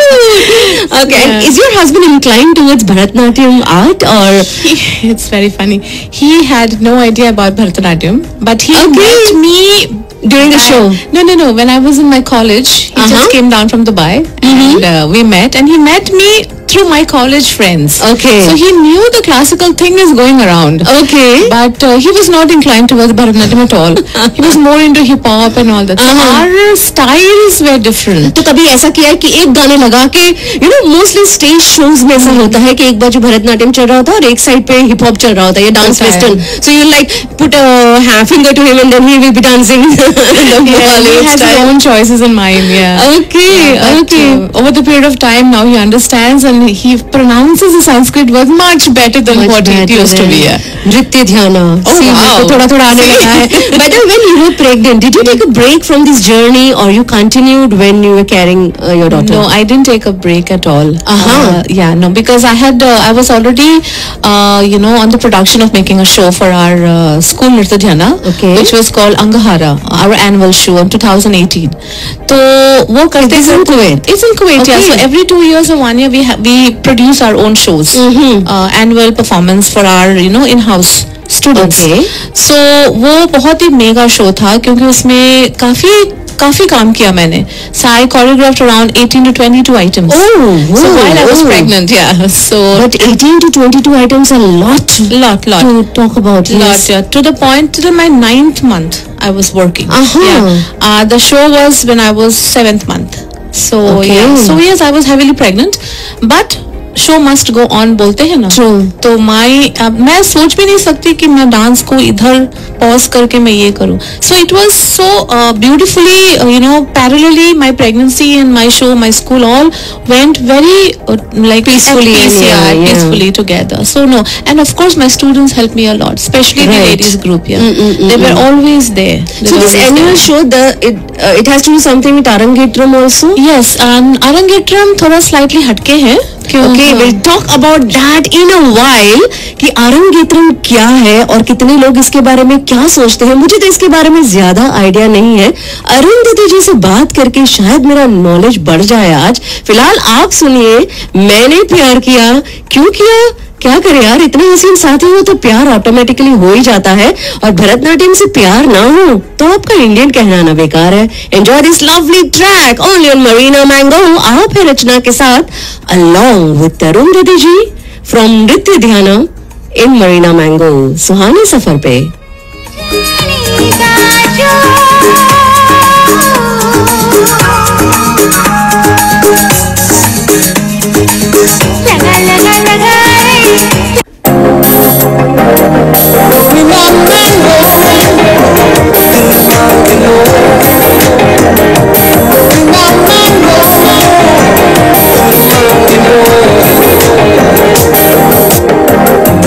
cute. Okay, and Yeah. is your husband inclined towards Bharatnatyam art or? He, it's very funny. He had no idea about Bharatanatyam, but he Okay. met me During the I- show? No, no, no. When I was in my college, he Uh-huh. just came down from Dubai, and uh, we met, and he met me through my college friends. Okay. So he knew the classical thing is going around. Okay. But uh, he was not inclined towards Bharatanatyam at all. He was more into hip hop and all that. So Uh-huh. our styles were different. तो कभी ऐसा किया है कि एक गाने लगा के you know mostly stage shows में ऐसा होता है कि एक बाजू भरतनाट्यम चल रहा होता है और एक साइड पे हिप हॉप चल रहा होता है, ये डांस होता है। Western. So you like put a finger to him and then he will be dancing Yeah, he Bollywood has his style. own choices in mind. Yeah. Okay, Yeah, but, okay. uh, over the period of time, now he understands and he pronounces the Sanskrit word much better than Much what it better used to than be. Yeah. नृत्य ध्यान. Oh, See, wow. मेरे को थोड़ा थोड़ा आने लगा है. By the way, when you were pregnant, did you take a break from this journey or you continued when you were carrying uh, your daughter? No, I didn't take a break at all. Uh-huh. Uh, yeah, no, because I had, uh, I was already, uh, you know, on the production of making a show for our uh, school Nritya Dhyana, Okay. which was called Angahara, our annual show in twenty eighteen. So, वो करते This is in Kuwait? It's in Kuwait, yeah. Okay. So every two years or one year, we ha- we produce our own shows, uh, annual performance for our, you know, in-house students. Okay. So वो बहुत ही mega show था क्योंकि उसमें काफी काफी काम किया मैंने. So I choreographed around eighteen to twenty-two items. Oh, So oh, while I was oh. pregnant, yeah. So But eighteen to twenty-two items are a lot lot, lot. to talk about. Lot, Yes. yeah. To the point till my ninth month I was working. Uh-huh. Yeah. Uh, the show was when I was seventh month. So Okay. yeah. So yes, I was heavily pregnant, but show must go on बोलते हैं ना. True. तो माई मैं सोच भी नहीं सकती कि मैं डांस को इधर पॉज करके मैं ये करूं. So it was so beautifully you know parallelly my pregnancy and my show my school all went very like Peacefully, peace, yeah, yeah, yeah. peacefully together. So no, and of course my students helped me a lot, especially the Right. ladies group. Yeah, they were always there. They So were this always annual there. show, the it uh, it has to do something with Arangetram also. Yes, and Arangetram थोड़ा slightly हटके है. Okay, we'll talk about that in a while कि आरंगेत्रम क्या है और कितने लोग इसके बारे में क्या सोचते हैं. मुझे तो इसके बारे में ज्यादा आइडिया नहीं है. अरुंधति जी से बात करके शायद मेरा नॉलेज बढ़ जाए आज. फिलहाल आप सुनिए, मैंने प्यार किया, क्यों किया, क्या करे यार, इतने हसीन साथी हो तो प्यार ऑटोमेटिकली हो ही जाता है. और भरतनाट्यम से प्यार ना हो तो आपका इंडियन कहलाना बेकार है. Enjoy this lovely track only on Marina mango. आप है रचना के साथ along with Arundhati ji from Nritya Dhyan in Marina mango. सुहाने सफर पे.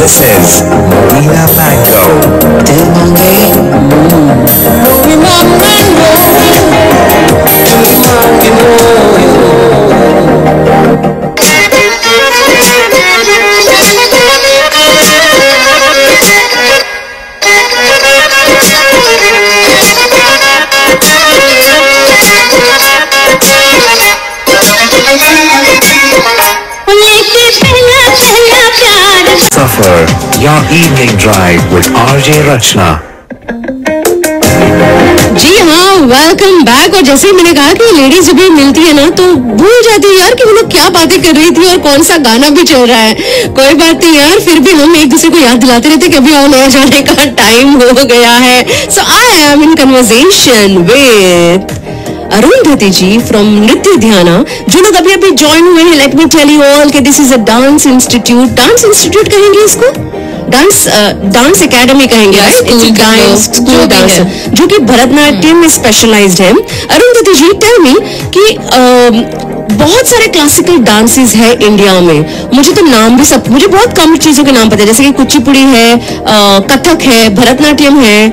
Services, Marina Mango. दिल मांगे Suffer, your evening drive with R J Rachna. जी हाँ, वेलकम बैक। और जैसे ही मैंने कहा कि लेडीज जब भी मिलती है ना तो भूल जाती है यार कि वो लोग क्या बातें कर रही थी और कौन सा गाना भी चल रहा है। कोई बात नहीं यार, फिर भी हम एक दूसरे को याद दिलाते रहते कि अभी और नया जाने का टाइम हो गया है। So I am in conversation with Arundhati ji from Nritya Dhyana. जो लोग अभी अभी ज्वाइन हुए हैं, let me tell you all कि this is a dance institute. Dance institute कहेंगे इसको, डांस डांस एकेडमी कहेंगे, right? It's dance school dance जो कि भरतनाट्यम में स्पेशलाइज्ड है। अरुंधति जी, टेल मी कि अ, बहुत सारे क्लासिकल डांसेस है इंडिया में। मुझे तो नाम भी सब, मुझे बहुत कम चीजों के नाम पता है, जैसे कि कुचिपुड़ी है, अ, कथक है, भरतनाट्यम है।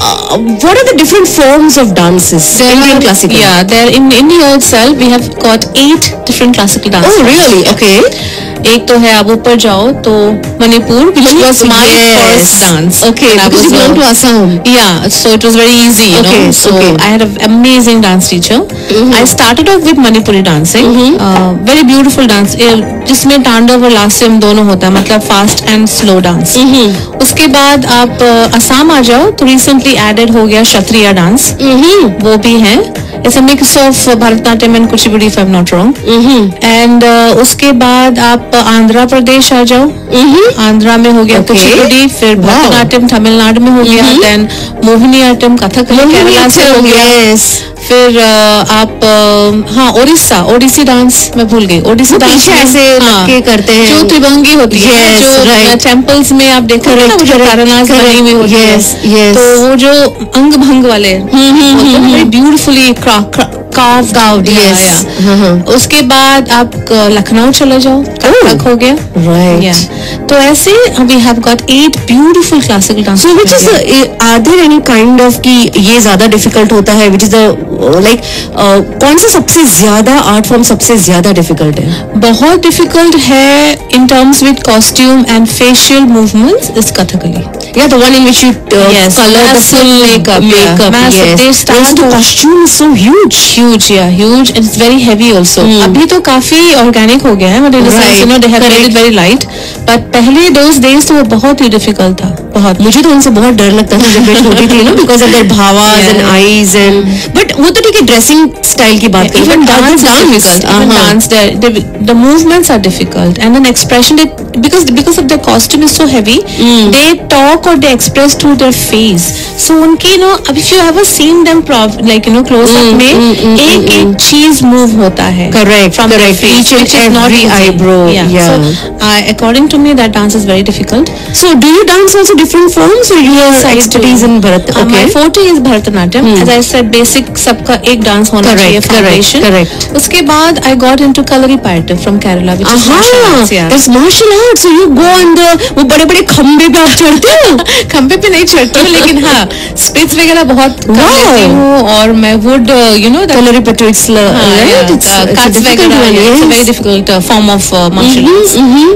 What are the different forms of dances? Indian classical. Yeah, there in India itself we have got eight different classical dances. Oh, really? Okay. एक तो है, आप ऊपर जाओ तो Manipur, which was my Yes. first dance. Okay, And I because was, you belong uh, to Assam. Yeah, so it was very easy, you Okay, know. So okay. I had an amazing dance teacher. I started off with Manipuri dancing. Uh, very beautiful dance, eh, जिसमें तांडव और लास्यम दोनों होता है, मतलब fast and slow dance. उसके बाद आप uh, असम आ जाओ तो रिसेंटली एडेड हो गया क्षत्रिय डांस, वो भी है। It's a mix of Bharatanatyam and Kuchipudi, if I am not wrong. And उसके बाद आप आंध्र प्रदेश आ जाओ, आंध्रा में हो गया Okay. कुचिपुड़ी, फिर Wow. भरतनाट्यम तमिलनाडु में हो गया, देन मोहिनीअट्टम कथक केरला से हो गया। Yes. फिर अ, आप अ, हाँ ओडिशा, ओडिसी डांस मैं भूल गई। ओडिसी वो डांस पीछे में- ऐसे हाँ, लग के करते हैं। जो त्रिभंगी होती है, Yes, जो right. टेम्पल्स में आप देखो ना, वो जो Correct, तारानाथ correct, बनी हुई होती है, yes, yes. तो वो जो अंग भंग वाले very beautifully carved out. Yes. हाँ, हाँ. उसके बाद आप अ, लखनऊ चले जाओ, कथक हो गया। Right. Yeah. तो ऐसे we have got eight beautiful classical dance. So which is the, uh, are there any kind of कि ये ज्यादा डिफिकल्ट होता है, which is the uh, like uh, कौन सा सबसे ज्यादा आर्ट फॉर्म सबसे ज्यादा डिफिकल्ट है? बहुत डिफिकल्ट है in terms with costume and facial movements is Kathakali. Yeah, the one in which you uh, Yes, color the massive full makeup, yeah. makeup. Massive. Yes. They start Also, the to- costume is so huge. Huge, yeah, huge, and it's very heavy also. अभी तो काफी organic हो गया है, but in a sense, Right, you know, they have made it very light. But पहले those days तो वो बहुत ही डिफिकल्ट था, बहुत। मुझे तो उनसे बहुत डर लगता था जब मैं छोटी थी ना, because of their bhavas Yeah. and eyes and but वो तो ठीक है, ड्रेसिंग स्टाइल की बात करें, Even but dance other is difficult. Even uh-huh. dance, the, the the movements are difficult, and then expression. They, because because of their costume is so heavy, they talk or they express through their face. So उनके, you know, if you ever seen them prov like you know close up में एक एक चीज move होता है. Correct, From their correct. face, Each and which is not every easy. eyebrow, Yeah. yeah. So uh, according to me, that dance is very difficult. So do you dance also different forms or your Yes, I expertise do. in Bharat? Uh, my Okay. forte is Bharatanatyam. As I said, basic सबका एक dance होना Correct, चाहिए, correct, foundation. correct. उसके बाद I got into Kalaripayattu from Kerala, which is martial Aha, arts. Yeah. that's martial arts. So you go on the वो बड़े बड़े खम्बे पे आप चढ़ते हो? खंबे पे नहीं चढ़ती हूँ, लेकिन हाँ स्पिट्स वगैरह बहुत कर Wow. लेती हूँ, और मैं would you know Kalaripayattu, it's la- right? It's, it's a cuts difficult वगैरह, one, yeah, it's a yes. very difficult uh, form of uh, martial arts.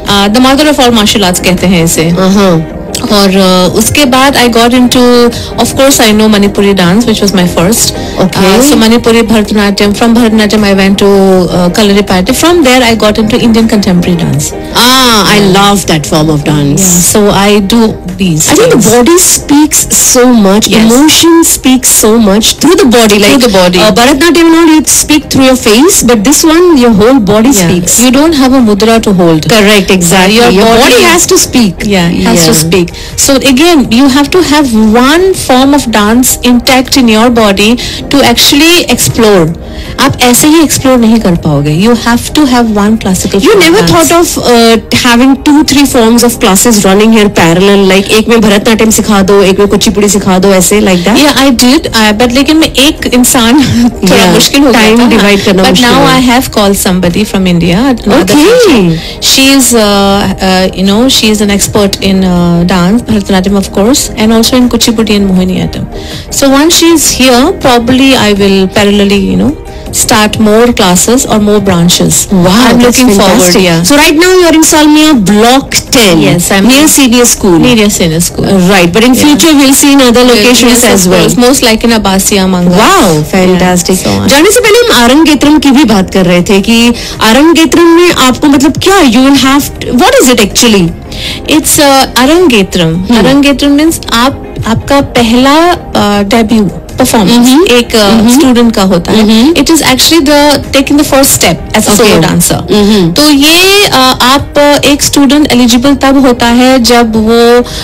The mother of all martial arts कहते हैं इसे। Uh-huh. और uh, उसके बाद I got into, of course I know Manipuri dance which was my first. Okay. So Manipuri, Bharatanatyam, from Bharatanatyam I went to Kalaripayattu, from there I got into Indian contemporary dance. Ah, I love that form of dance. So I do these I think the things. body speaks so much. Yes. Emotion speaks so much through the body. Like the body. Uh, Bharatnatyam and all, you speak through your face, but this one, your whole body Yeah. speaks. You don't have a mudra to hold. Correct, exactly. Your Your, body, body- has to speak. Yeah, it has to speak. week. So again, you have to have one form of dance intact in your body to actually explore. आप ऐसे ही explore नहीं कर पाओगे. You have to have one classical. You form never dance. thought of uh, having two, three forms of classes running here parallel, like एक में भरतनाट्यम सिखा दो, एक में कुचिपुड़ी सिखा दो, ऐसे like that? Yeah, I did. Uh, but लेकिन मैं एक इंसान थोड़ा Yeah, मुश्किल हो गया time था. divide करना But मुश्किल now है. I have called somebody from India. another Okay. teacher. She is, uh, uh, you know, she is an expert in uh, dance, Bharatanatyam of course, and also in Kuchipudi and Mohiniyattam. So once she is here, probably I will parallelly, you know, start more classes or more branches. Wow, I'm that's looking forward. fantastic. Yeah. So right now you're in Salmia Block ten. Yes, I'm near senior school. Media Senior School. Uh, right, but in Yeah. future we'll see in other locations Yes, as of well. course. Most like in Abasia, Manga. Wow fantastic. so on. जाने से पहले हम आरंगेत्रम की भी बात कर रहे थे कि आरंगेत्रम में आपको मतलब क्या you will have what is it actually? It's uh, Arangetram. Arangetram means आप आपका पहला डेब्यू परफॉर्मेंस एक स्टूडेंट का होता है. It is actually the taking the first step as a solo dancer. तो ये uh, आप uh, एक स्टूडेंट एलिजिबल तब होता है जब वो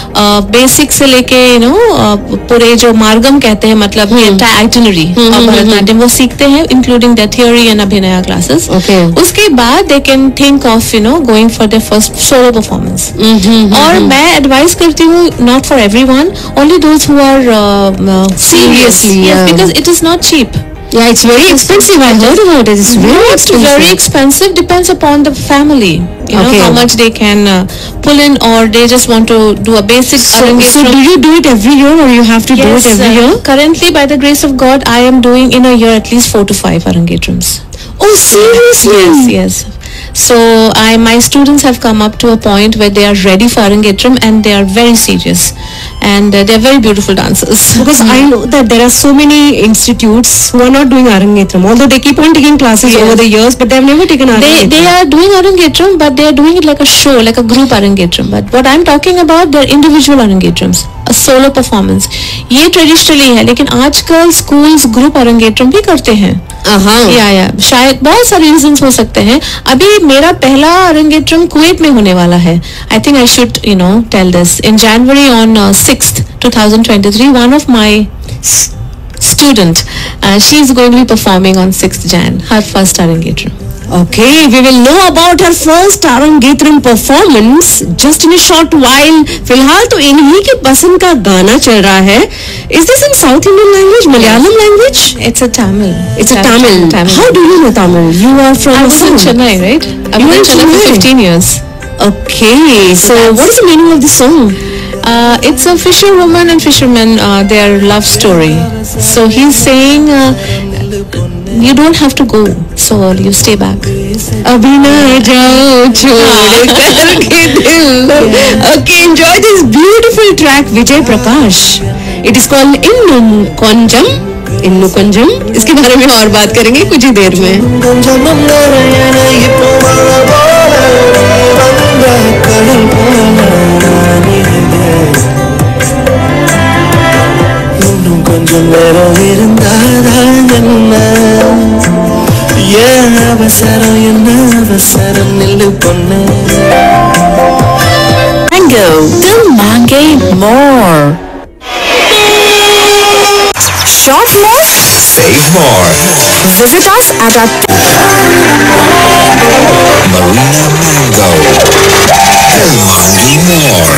बेसिक से लेके यू नो पूरे जो मार्गम कहते हैं मतलब आइटिनरी भरतनाट्यम वो सीखते हैं including the theory and abhinaya classes. Okay. उसके बाद they can think of you know going for the first solo performance. और मैं एडवाइस करती हूँ not for everyone, only those who are serious. Seriously, Yes, yeah. because it is not cheap. Yeah, it's very expensive. I heard about it. It's very No, it's expensive. very expensive. Depends upon the family. You know Okay. how much they can uh, pull in, or they just want to do a basic. So, so Arangetram. do you do it every year or you have to do Yes, it every uh, year? currently, by the grace of God, I am doing in a year at least four to five Arangetrams. Oh, seriously? Yes, yes. So I, my students have come up to a point where they are ready for Arangetram and they are very serious, and uh, they are very beautiful dancers. Because I know that there are so many institutes who are not doing Arangetram, although they keep on taking classes Yes. over the years, but they have never taken they Arangetram. they are doing Arangetram, but they are doing it like a show, like a group Arangetram. But what I'm talking about, they are individual Arangetrams, a solo performance. ये traditionally है, लेकिन आजकल schools group arangetram भी करते हैं. Uh-huh. या या शायद बहुत सारे रीजंस हो सकते हैं. अभी मेरा पहला अरंगेट्रम कुवैत में होने वाला है. I think I should you know tell this in January on sixth twenty twenty-three. One of my s- student, uh, she is going to be performing on sixth Jan, her first Arangetram. Okay, we will know about her first Arangetram performance just in a short while. फिलहाल तो इन्हीं के पसंद का गाना चल रहा है. Is this in South Indian language, Malayalam language? It's a Tamil. It's a Tamil. How do you know Tamil? You are from I was in Assam. Chennai, right? I've You been were in in Chennai for Chennai? fifteen years. Okay, so what is the meaning of the song? Uh, it's a fisherwoman and fisherman, uh, their love story. So he's saying, uh, you don't have to go so early, you stay back. अभी ना जाओ छोड़ करके दिल. Okay, enjoy this beautiful track Vijay Prakash. It is called Innu Konjam. Innu Konjam. इसके बारे में और बात करेंगे कुछ ही देर में. கொஞ்சம் நேரம் இருந்தாதான் என்ன ஏன் அவசரம் என்ன அவசரம் நில்லு பொண்ணு Mango, till mange more. Shop more? Save more. Visit us at our Marina Mango. Delmonte more.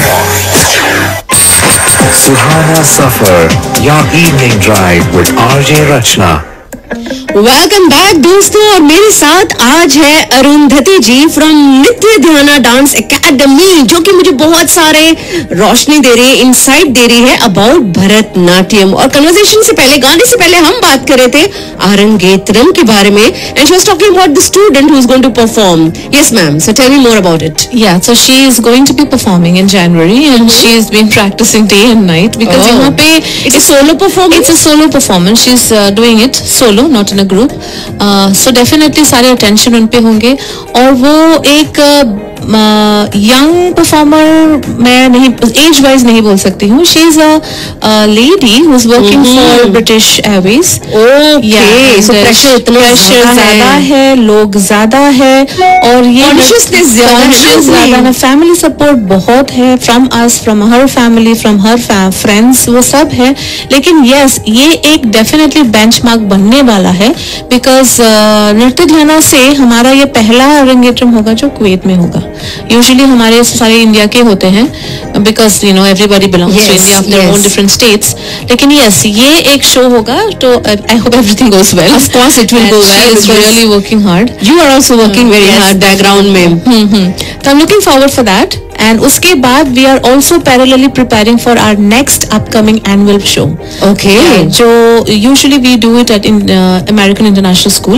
Suhana Safar, your evening drive with R J Rachna. Welcome back दोस्तों, और मेरे साथ आज है अरुंधति जी फ्रॉम नित्य ध्याना डांस एकेडमी, जो कि मुझे बहुत सारे रोशनी दे रही है, इंसाइट दे रही है अबाउट भरतनाट्यम. और कन्वर्सेशन से पहले, गाने से पहले हम बात कर रहे थे आरंगेत्रम के बारे में, and she was talking about the student who is going to perform. Yes ma'am, so tell me more about it. Yeah, so she is going to be performing in January, and she's been practicing day and night because Oh. यहाँ पे It's a solo performance? It's a solo performance. She's uh, doing it solo, not in a a group. Uh, so definitely सारे attention उन पे होंगे और वो एक young performer मैं नहीं एज वाइज नहीं बोल सकती हूँ. She is a lady who is working for British Airways. Okay so pressure इतना प्रेशर ज्यादा है, लोग ज्यादा है और ये कॉन्शियसनेस ज्यादा है. फैमिली सपोर्ट बहुत है from us, from her family, from her friends, वो सब है. लेकिन यस ये एक डेफिनेटली बेंचमार्क बनने वाला है बिकॉज नृत्य ध्याना से हमारा ये पहला अरंगेट्रम होगा जो कुवैत में होगा. यूजुअली हमारे सारे इंडिया के होते हैं because you know everybody belongs to India of their own different states. लेकिन यस ये एक शो होगा तो I hope everything goes well. Of course it will go well. She is really working hard. You are also working very hard background में. तो I am looking forward for that. And उसके बाद we are also parallelly preparing for our next upcoming annual show. Okay. Yeah, जो usually we do it at in, uh, American International School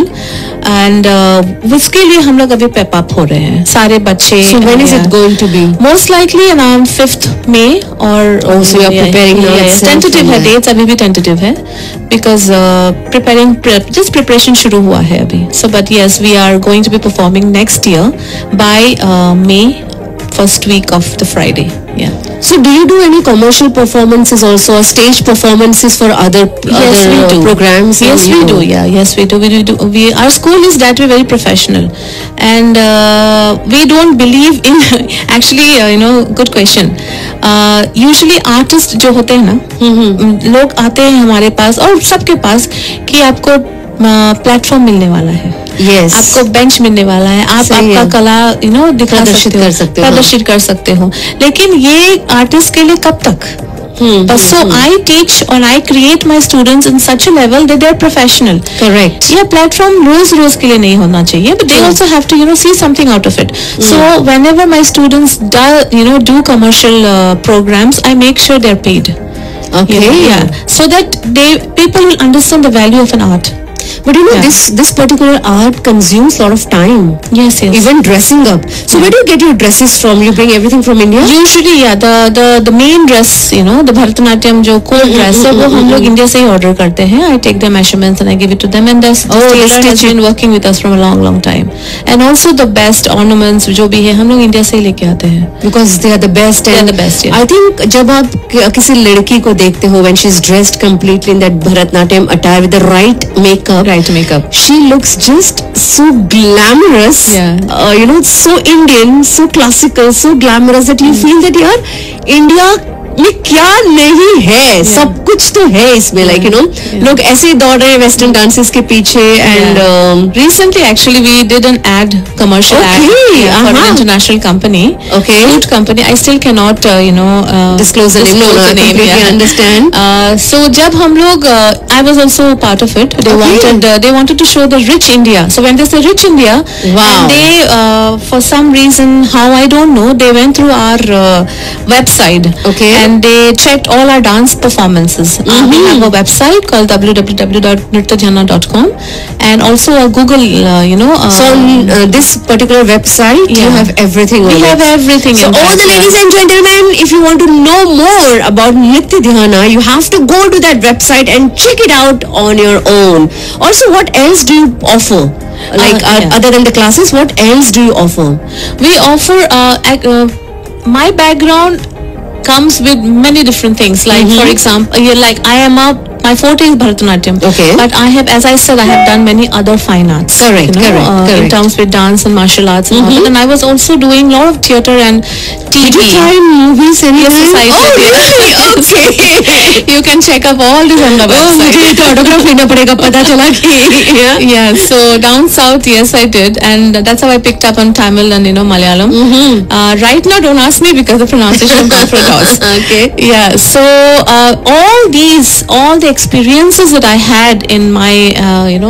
and uh, उसके लिए हम लोग अभी prep up हो रहे हैं सारे बच्चे. So when is it going to be? Most likely around fifth May or. Oh, so you are preparing now. Yeah, tentative है dates अभी भी tentative है because uh, preparing prep just preparation शुरू हुआ है अभी. So but yes we are going to be performing next year by uh, May. First week of the Friday. Yeah. So do you do any commercial performances also, or stage performances for other, yes, other we do. programs? Yes, we do. Yeah, yes, we do. We do. We our school is that way very professional, and uh, we don't believe in actually. Uh, you know, good question. Uh, usually artists जो होते हैं ना, लोग आते हैं हमारे पास और सबके पास कि आपको प्लेटफॉर्म uh, मिलने वाला है. Yes. आपको बेंच मिलने वाला है, आप आपका कला यू नो दिखा सकते हो, प्रदर्शित कर सकते हो. लेकिन ये आर्टिस्ट के लिए कब तक? But so I teach or I create my students in such a level that they are professional. Correct. ये platform रोज रोज के लिए नहीं होना चाहिए, but they also have to you know see something out of it. So whenever my students do you know do commercial uh, programs, I make sure they are paid. Okay. You know, yeah. So that they people will understand the value of an art. But you know, Yeah. this this particular art consumes a lot of time. Yes, yes. Even dressing up. So where do you get your dresses from? You bring everything from India? Usually, yeah, the the the main dress, you know, the Bharatanatyam जो core dress है वो हम लोग India से ही order करते हैं. I take the measurements and I give it to them, and the the Oh, tailor they has stitch been working with us from a long, long time. And also the best ornaments जो भी है हम लोग India से ही लेके आते हैं. Because they are the best. They are and the best, yeah. I think जब आप कि- किसी लड़की को देखते हो when she is dressed completely in that Bharatanatyam attire with the right makeup, Right makeup. she looks just so glamorous. Yeah. Uh, you know, so Indian, so classical, so glamorous that you feel that यार India में क्या नहीं है, सब कुछ तो है इसमें. लाइक यू नो लोग ऐसे ही दौड़ रहे हैं वेस्टर्न डांसेस के पीछे. And Recently, actually, we did an ad, commercial ad Okay, yeah, for an uh-huh. international company. Okay. Food company. I still cannot, uh, you know, uh, Disclose the name. No, no, I completely understand. Uh, so जब हम लोग, uh, I was also part of it. They Okay. wanted, uh, they wanted to show the rich India. So when they say rich India, Wow. and they, uh, for some reason, how I don't know, they went through our uh, website. Okay. And they checked all our dance performances. Uh, we have a website called w w w dot nrityadhyana dot com and also a Google, uh, you know. Uh, so on uh, this particular website, you Yeah. have everything. we on have it. everything. So in all that, the yeah. ladies and gentlemen, if you want to know more about Nritya Dhyana, you have to go to that website and check it out on your own. Also, what else do you offer? Like Uh, uh, yeah. other than the classes, what else do you offer? We offer uh, ac- uh, my background comes with many different things, like for example, yeah, like I am a my forte is Bharatanatyam. Okay. But I have, as I said, I have done many other fine arts. Correct, you know, correct, uh, In correct. terms with dance and martial arts and all that. And I was also doing a lot of theatre and T V. Did you try movies anytime? Yes, I Oh, did. really? Okay. You can check up all this on the Oh, website. मुझे तो autograph लेना पड़ेगा, पता चला कि yeah. Yeah, so down south, yes, I did, and that's how I picked up on Tamil and you know Malayalam. Uh, right now, don't ask me because the pronunciation comes from toss. Okay. Yeah, so uh, all these, all the experiences that I had in my, uh, you know,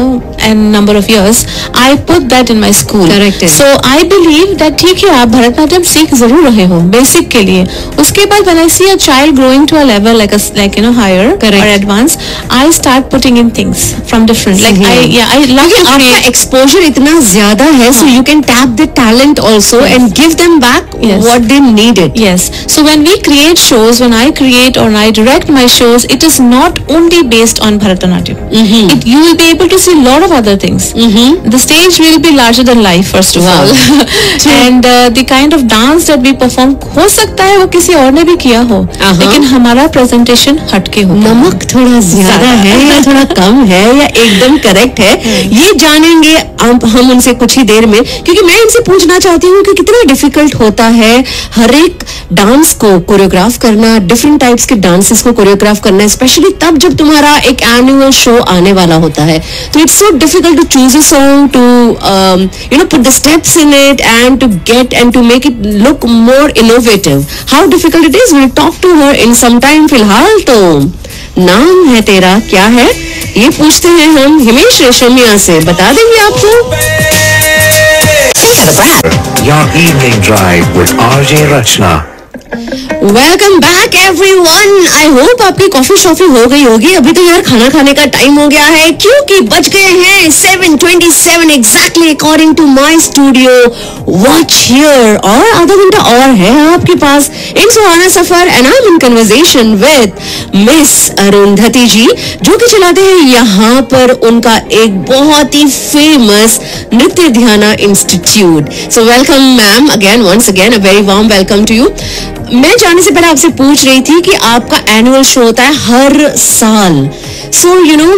and number of years, I put that in my school. Correct. So I believe that ठीक है आप भरतनाट्यम सीख जरूर रहे हो basic के लिए. उसके बाद when I see a child growing to a level like a like you know higher Correct. or advanced, I start putting in things from different. Like I yeah I love to आपका create. Exposure इतना ज्यादा है, so you can tap the talent also and give them back Yes. what they needed. Yes. So when we create shows, when I create or I direct my shows, it is not only based on Bharatanatyam. Mm-hmm. It, you will be able to see a lot of other things. Mm-hmm. The stage will be larger than life, first of Wow. all. And uh, the kind of dance that we perform, हो सकता है वो किसी और ने भी किया हो, Uh-huh. लेकिन हमारा presentation हटके होगा. नमक थोड़ा ज्यादा है या थोड़ा कम है या एकदम करेक्ट है, ये जानेंगे अब हम उनसे कुछ ही देर में, क्योंकि मैं इनसे पूछना चाहती हूँ कि कितना डिफिकल्ट होता है हर एक डांस को कोरियोग्राफ करना, डिफरेंट टाइप्स के डांसेस को कोरियोग्राफ करना, स्पेशली तब जब तुम्हारा एक एनुअल शो आने वाला होता है. तो it's so difficult to choose a song, to you know put the steps in it and to get and to make it look more innovative. How difficult it is, will talk to her in some time. फिलहाल तो नाम है तेरा क्या है, ये पूछते हैं हम हिमेश रेशमिया से. बता देंगे आपको. Your evening drive with R J Rachna. Welcome back everyone. I hope आपकी कॉफी शॉफी हो गई होगी. अभी तो यार खाना खाने का टाइम हो गया है, क्योंकि बज गए हैं seven twenty seven exactly according to my studio. Watch here. और आधा घंटा और है आपके पास in Suhana Safar, and I am in conversation with miss Arundhati ji, जो कि चलाते हैं यहाँ पर उनका एक बहुत ही famous Nritya Dhyana institute. So welcome ma'am again, once again a very warm welcome to you. मैं जाने से पहले आपसे पूछ रही थी कि आपका एनुअल शो होता है हर साल. सो यू नो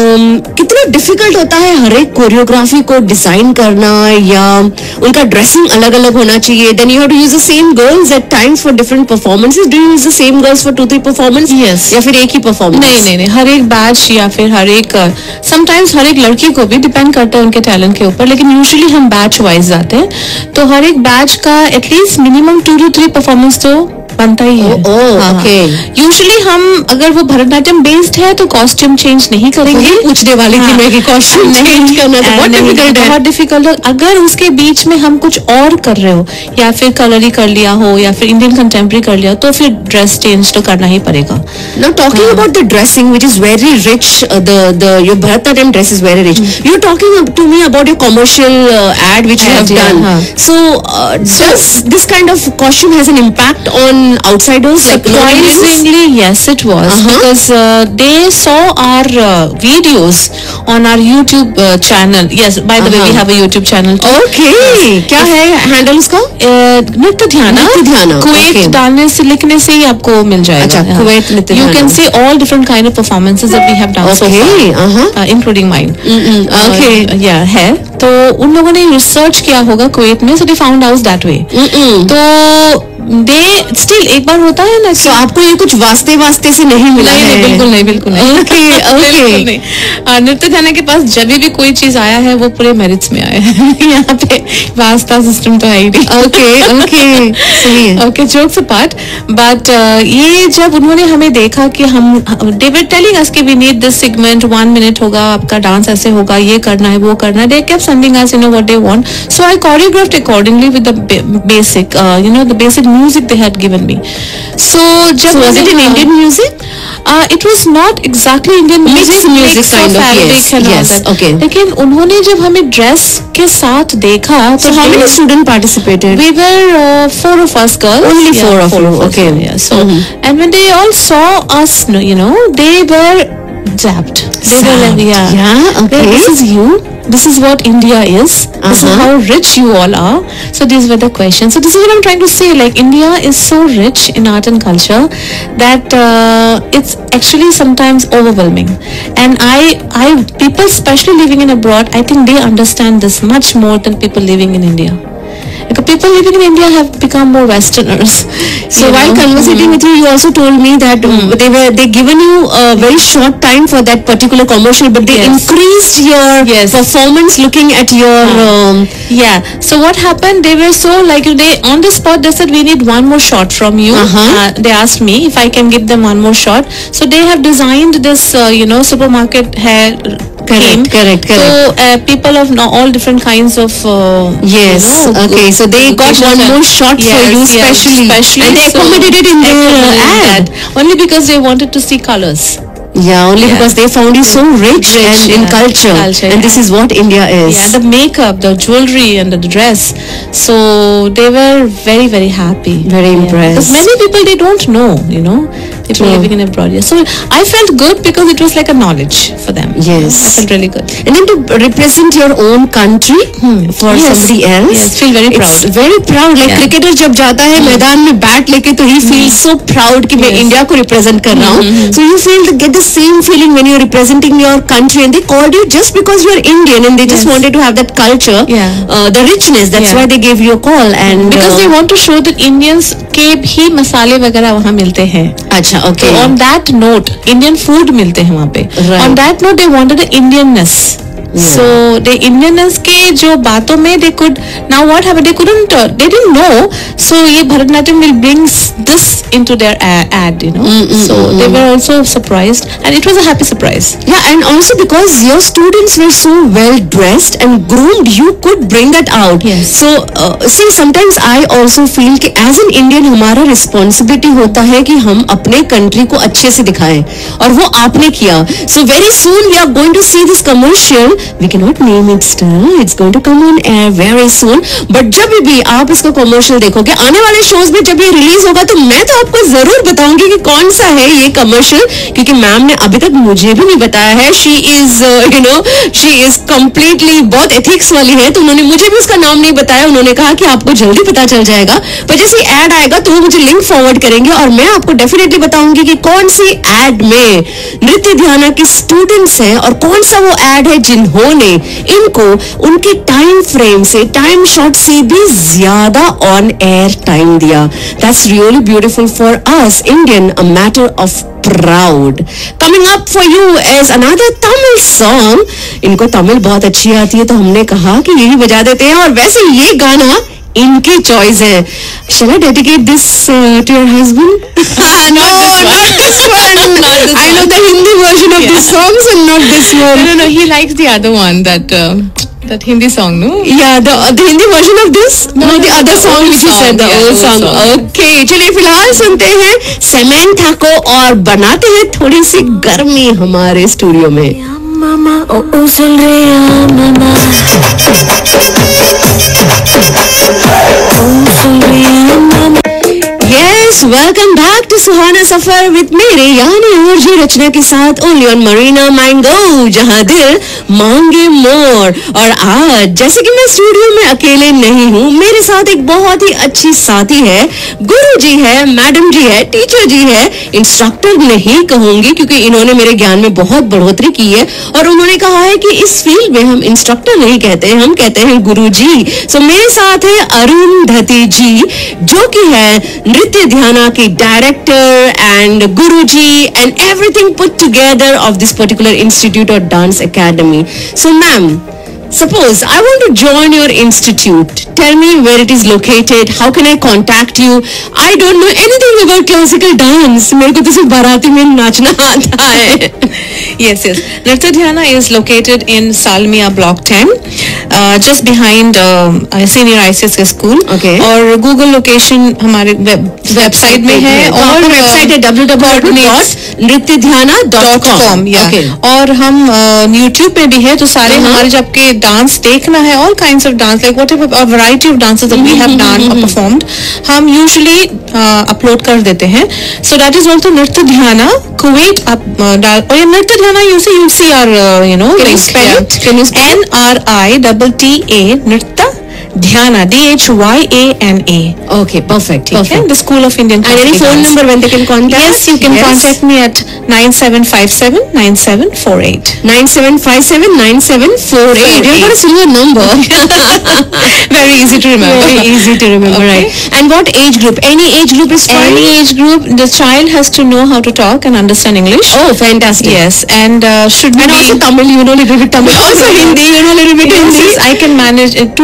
कितना डिफिकल्ट होता है हर एक कोरियोग्राफी को डिजाइन करना, या उनका ड्रेसिंग अलग अलग होना चाहिए. Then you have to use the same girls at times for different performances. Do you use the same girls for two three performance, Yes. या फिर एक ही परफॉर्मेंस? नहीं नहीं नहीं हर एक बैच या फिर हर एक समटाइम्स हर एक लड़की को भी डिपेंड करता है उनके टैलेंट के ऊपर, लेकिन यूजुअली हम बैच वाइज जाते हैं. तो हर एक बैच का at least minimum two two three performance तो बनता ही है. ओके. यूजुअली हम अगर वो भरतनाट्यम बेस्ड है तो कॉस्ट्यूम चेंज नहीं करेंगे. वही पूछने वाली थी मैं कि कॉस्ट्यूम चेंज करना तो बहुत डिफिकल्ट है. बहुत डिफिकल्ट है. अगर उसके बीच में हम कुछ और कर रहे हो, या फिर कलरी कर लिया हो, या फिर इंडियन कंटेम्प्रेरी कर लिया हो, तो फिर ड्रेस चेंज तो करना ही पड़ेगा. Now talking about the dressing, which is very rich, uh, the the your Bharatanatyam dress is very rich. You're talking ab- to me about your commercial uh, ad which you Ad, have yeah, done. huh. So uh, does this kind of costume has an impact on outsiders? Like non-Indians? Surprisingly, yes, it was. Uh-huh. Because uh, they saw our uh, videos on our YouTube uh, channel. Yes, by the way, Uh-huh. we have a YouTube channel too. Okay. क्या है handle उसका? Uh, नृत्य ध्याना, नृत्य ध्याना, Kuwait okay. डालने से लिखने से ही आपको मिल जाएगा. अच्छा, Yeah. कुवैत नृत्य You ध्याना. can see all different kind of performances that we have done so far, Okay. Uh-huh. uh, including mine. Mm-mm. Okay. Uh, yeah, है. तो उन लोगों ने रिसर्च किया होगा कुवैत में, so they found out that way. Mm-mm. तो they still एक बार होता है ना. So आपको ये कुछ वास्ते वास्ते से नहीं मिला नहीं है? नहीं बिल्कुल नहीं बिल्कुल नहीं. Okay, okay. बिल्कुल नहीं. आ, नृत्य ध्याना के पास जब भी कोई चीज आया है वो पूरे मेरिट्स में आया है. यहाँ पे वास्ता सिस्टम तो है ही नहीं. Okay, okay. सही है. Okay, jokes apart. बट ये जब उन्होंने हमें देखा कि हम दे वर टेलिंग अस कि we need this segment, one minute होगा आपका, डांस ऐसे होगा, ये करना है, वो करना है. They kept sending us you know what they want. So I choreographed accordingly with the basic you know the basic music they had given me. So जब So was it in Indian music? Uh, it was not exactly Indian music, Mixed music mix kind of, Arabic yes, and all yes, that. okay. लेकिन उन्होंने जब हमें dress के साथ देखा तो So how they- many students participated? we were uh, four of us girls. Only Yeah, four of you, us, okay. Yeah. So and when they all saw us, no, you know, they were zapped. They were like, Zapped, yeah, yeah, okay. Like, this is you. This is what India is. This is Uh-huh. how rich you all are. So these were the questions. So this is what I'm trying to say. Like India is so rich in art and culture that uh, it's actually sometimes overwhelming. And I, I, people especially living in abroad, I think they understand this much more than people living in India. Like, people living in India have become more Westerners. So you while know? conversating with you, you also told me that mm, they were they given you a very short time for that particular commercial, but they Yes. increased your Yes. performance looking at your. Um, Yeah. So what happened? They were so like they on the spot. They said we need one more shot from you. Uh-huh. Uh, they asked me if I can give them one more shot. So they have designed this, uh, you know, supermarket hair Correct, came. correct, correct. So uh, people of no, all different kinds of uh, Yes. you know, Okay. So they got locations one and- more shot for Yes, you yes, specially, specially. and they So accommodated in their uh, accommodated ad. that. Only because they wanted to see colors. Yeah, only Yeah. because they found you so rich, Rich, and in yeah. culture, Culture, and yeah. this is what India is. Yeah, the makeup, the jewelry, and the dress. So they were very, very happy. Very Yeah. impressed. Because many people they don't know, you know, people True. living in abroad. Yeah. So I felt good because it was like a knowledge for them. Yes. I felt really good. And then to represent your own country for Yes. somebody else. Yes, feel very It's proud. very proud. Like Yeah. cricketer जब जाता है मैदान में bat लेके तो he feels so proud कि मैं Yes. India को represent कर रहा हूँ. So you feel to get the same feeling when you're representing your country, and they called you just because you're Indian and they just Yes. wanted to have that culture, Yeah. uh, the richness. That's Yeah. why they gave you a call. And Because uh, they want to show that Indians के भी मसाले वगैरह वहाँ मिलते हैं. अच्छा, okay. So on that note, Indian food मिलते हैं वहाँ पे. Right. On that note, they wanted the Indianness. So the Indianness के जो बातों में they could now what happened they couldn't uh, they didn't know, so ये Bharatanatyam will bring this into their a- ad, you know. So they were also surprised, and it was a happy surprise. Yeah, and also because your students were so well dressed and groomed, you could bring that out. Yes. So, uh, see, sometimes I also feel कि as an Indian हमारा responsibility होता है कि हम अपने country को अच्छे से दिखाएं, और वो आपने किया. So very soon we are going to see this commercial. We cannot name it still. It's going to come on air very soon. But जब भी आप इसको commercial देखोगे, आने वाले shows में जब ये release होगा तो मैं तो आपको जरूर बताऊंगी कि कौन सा है ये commercial, क्योंकि मैम ने अभी तक मुझे भी नहीं बताया है. She is, uh, you know, she is completely बहुत ethics वाली है, तो उन्होंने मुझे भी उसका नाम नहीं बताया. उन्होंने कहा कि आपको जल्दी पता चल जाएगा, पर जैसे ad आएगा तो वो मुझे लिंक फॉरवर्ड करेंगे और मैं आपको डेफिनेटली बताऊंगी कि कौन सी ad में नृत्य ध्याना के स्टूडेंट्स हैं और कौन सा वो ad है जिन्होंने इनको उनके टाइम फ्रेम से, टाइम शॉट से भी ज्यादा ऑन एयर टाइम दिया. That's really beautiful for us Indian, a matter of proud. Coming up for you is another Tamil song. इनको तमिल बहुत अच्छी आती है तो हमने कहा कि यही बजा देते हैं, और वैसे ये गाना इनकी चॉइस है. Shall I dedicate this uh, to your husband? No, not this one. Not this I know one. the Hindi version of this song, so not this No, one. no, no. He likes the other one, that uh, that Hindi song, no? Yeah, the the Hindi version of this? No, No, the no, other the song old which you said, song, the yeah, old old song. song. Okay, चलिए फिलहाल सुनते हैं सेमेंथा को और बनाते हैं थोड़ी सी गर्मी हमारे स्टूडियो में. Mama, oh, oh, sonría, mamá. Oh, sonría, mama. Yes, welcome back to Suhana Safar with मेरे यानी आरजे रचना के साथ ओनली ऑन मरीना मैंगो, जहां दिल मांगे मोर. और आज जैसे कि मैं स्टूडियो में अकेले नहीं हूँ, मेरे साथ एक बहुत ही अच्छी साथी है, गुरु जी है, मैडम जी है, टीचर जी है. इंस्ट्रक्टर नहीं कहूंगी क्योंकि इन्होंने मेरे ज्ञान में बहुत बढ़ोतरी की है, और उन्होंने कहा है कि इस फील्ड में हम इंस्ट्रक्टर नहीं कहते, हम कहते हैं गुरु जी. सो मेरे साथ है अरुंधति जी, जो कि है नृत्य ध्याना की director and guru ji and everything put together of this particular institute और dance academy. So ma'am, suppose I want to join your institute. Tell me where it is located. How can I contact you? I don't know anything about classical dance. मेरे को तो सिर्फ बाराती में नाचना आता है. Yes, yes. Nritya Dhyana is located in Salmia Block ten, uh, just behind um, uh, Senior I C S K School. Okay. और Google location हमारे वेब वेबसाइट में है, और वेबसाइट है डब्ल्यू डब्ल्यू डब्ल्यू डॉट नृत्य ध्याना dot com. yeah. और हम यूट्यूब पे भी है, तो सारे हमारे जब के डांस देखना है, all kinds of dance, like whatever a variety of dances that we have done or performed, हम usually अपलोड कर देते हैं. So that is also Nritya Dhyana Kuwait up uh, डाल, और ये Nritya Dhyana you see you see our uh, you know Can you link, spell yeah. it? Can you spell N R I T T A Nritya Dhyana D H Y A N A. Okay, perfect. Okay, Perfect. the School of Indian And any Classical phone Dance. number when they can contact? Yes, you can Yes. contact me at nine seven five seven nine seven four eight. nine seven five seven nine seven four eight. You've got a similar number. Very easy to remember. Very easy to remember, Okay. right? And what age group? Any age group is fine? Any age group, the child has to know how to talk and understand English. Oh, fantastic. Yes, and uh, should And be also Tamil, you know little bit Tamil. Also Hindi, you know little bit Yes, Hindi. yes, I can manage it. Tuta puta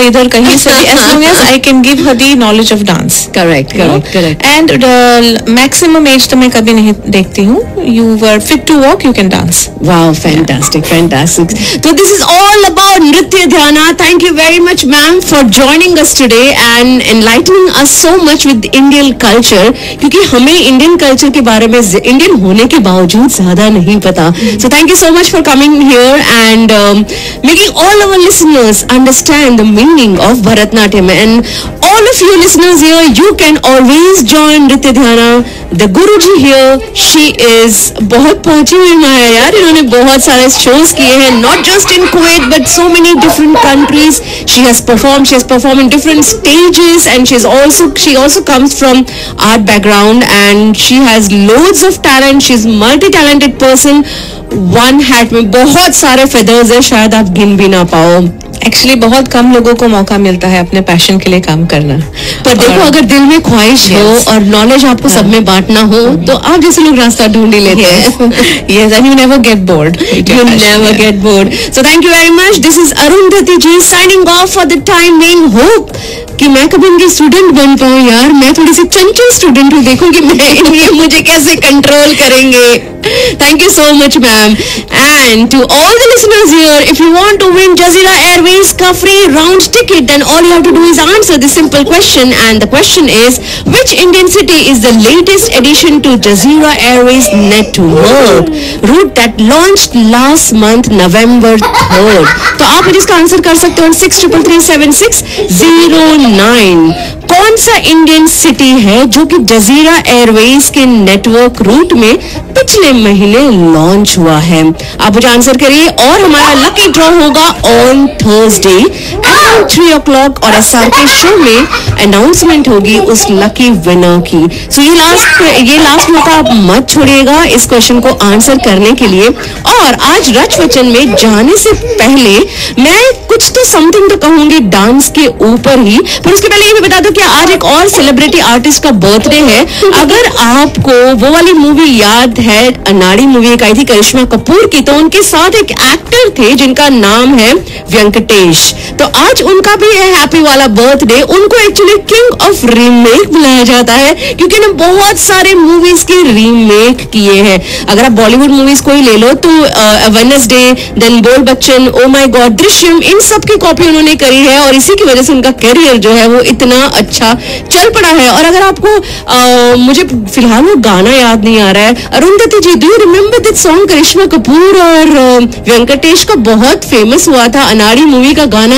इधर कहीं से भी, as long as I can give her the knowledge of dance. Correct, correct, correct. And the maximum age तो मैं कभी नहीं देखती हूँ. You were fit to walk, you can dance. Wow, fantastic, fantastic. So this is all about Nritya Dhyana. Thank you very much, ma'am, for joining us today and enlightening us so much with Indian culture. क्योंकि हमें Indian culture के बारे में Indian होने के बावजूद ज़्यादा नहीं पता. So thank you so much for coming here and um, making all our listeners understand the meaning of Bharatnatyam. And all of you listeners here, you can always join Nritya Dhyana. The Guruji here, she is बहुत पहुंची हुई माया यार. इन्होंने बहुत सारे shows किए हैं, not just in Kuwait but so many different countries. She has performed. She has performed in different stages, and she's also she also comes from art background, and she has loads of talent. She's multi-talented person. One hat में बहुत सारे feathers है, शायद आप गिन भी ना पाओ. एक्चुअली बहुत कम लोगों को मौका मिलता है अपने पैशन के लिए काम करना. पर देखो, अगर दिल में ख्वाहिश हो और नॉलेज आपको सब में बांटना हो तो आप जैसे लोग रास्ता ढूंढ ही लेते हैं. Yes, and you never get bored. You never get bored. So thank you very much. This is Arundhati ji signing off for the time being. Hope कि मैं कभी इनकी स्टूडेंट बन पाऊँ यार. मैं थोड़ी सी चंचल स्टूडेंट हूँ, देखूँ कि मैं ये मुझे कैसे कंट्रोल करेंगे. Thank you so much, ma'am. And to all the listeners here, if you want to win Jazeera Airways ka free round ticket, then all you have to do is answer this simple question. And the question is, which Indian city is the latest addition to Jazeera Airways network route that launched last month, November third? तो आप मुझे इसका answer कर सकते हो six triple three seven six zero nine. कौन सा Indian city है जो कि जजीरा एयरवेज के नेटवर्क रूट में पिछले महीने लॉन्च हुआ है? आप मुझे आंसर करिए और हमारा लकी ड्रॉ होगा on Thursday at three o'clock और एस आर के शो में अनाउंसमेंट होगी उस लकी विनर की. सो so, ये लास्ट ये लास्ट मौका आप मत छोड़िएगा इस क्वेश्चन को आंसर करने के लिए. और आज रच वचन में जाने से पहले मैं कुछ तो समथिंग तो कहूंगी डांस के ऊपर ही, पर उसके पहले ये भी बता दो कि आज एक और सेलिब्रिटी आर्टिस्ट का बर्थडे है. अगर आपको वो वाली मूवी याद है, अनाड़ी मूवी एक आई थी करिश्मा कपूर की, तो उनके साथ एक एक्टर थे जिनका नाम है वेंकटेश. तो आज उनका भी है हैप्पी वाला बर्थडे. उनको एक्चुअली किंग ऑफ रीमेक बुलाया जाता है क्योंकि ना बहुत सारे मूवीज के रीमेक किए हैं. अगर आप बॉलीवुड मूवीज को ही ले लो तो Wednesday, then Bol Bachchan, Oh My God, Drishyam, इन सब की कॉपी उन्होंने करी है और इसी की वजह से उनका करियर जो है वो इतना अच्छा चल पड़ा है. और अगर आपको आ, मुझे फिलहाल वो गाना याद नहीं आ रहा है, Arundhati ji, do you remember that song Karisma Kapoor और वेंकटेश का बहुत फेमस हुआ था अनाड़ी मूवी का गाना?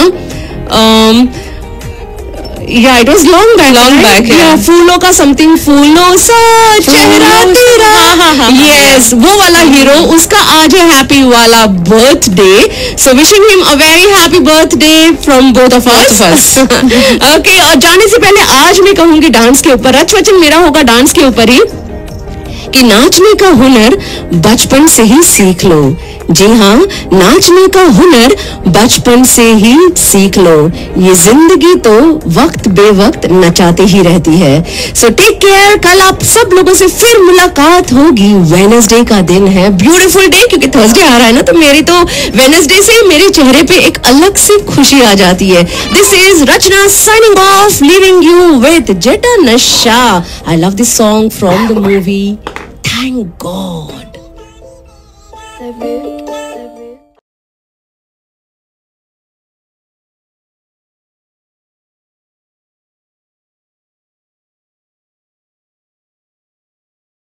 um, Yeah, it was long back. Long right? back, yeah. yeah. फूलों का something, फूलों सा चेहरा तेरा. हाँ, हाँ, हाँ, Yes, वो वाला हीरो, उसका आज है हैप्पी वाला birthday. So wishing him a very happy birthday from both of us. Both of us. Okay, और जाने से पहले आज मैं कहूंगी डांस के ऊपर. रच वचन मेरा होगा डांस के ऊपर ही कि नाचने का हुनर बचपन से ही सीख लो. जी हाँ, नाचने का हुनर बचपन से ही सीख लो. ये जिंदगी तो वक्त बेवक्त नचाती ही रहती है. So take care. कल आप सब लोगों से फिर मुलाकात होगी. वेडनेसडे का दिन है, ब्यूटीफुल डे, क्योंकि थर्सडे आ रहा है ना, तो मेरी तो वेडनेसडे से मेरे चेहरे पे एक अलग सी खुशी आ जाती है. This is Rachna signing off, leaving you with जटा नशा. I love this song from the movie Thank God.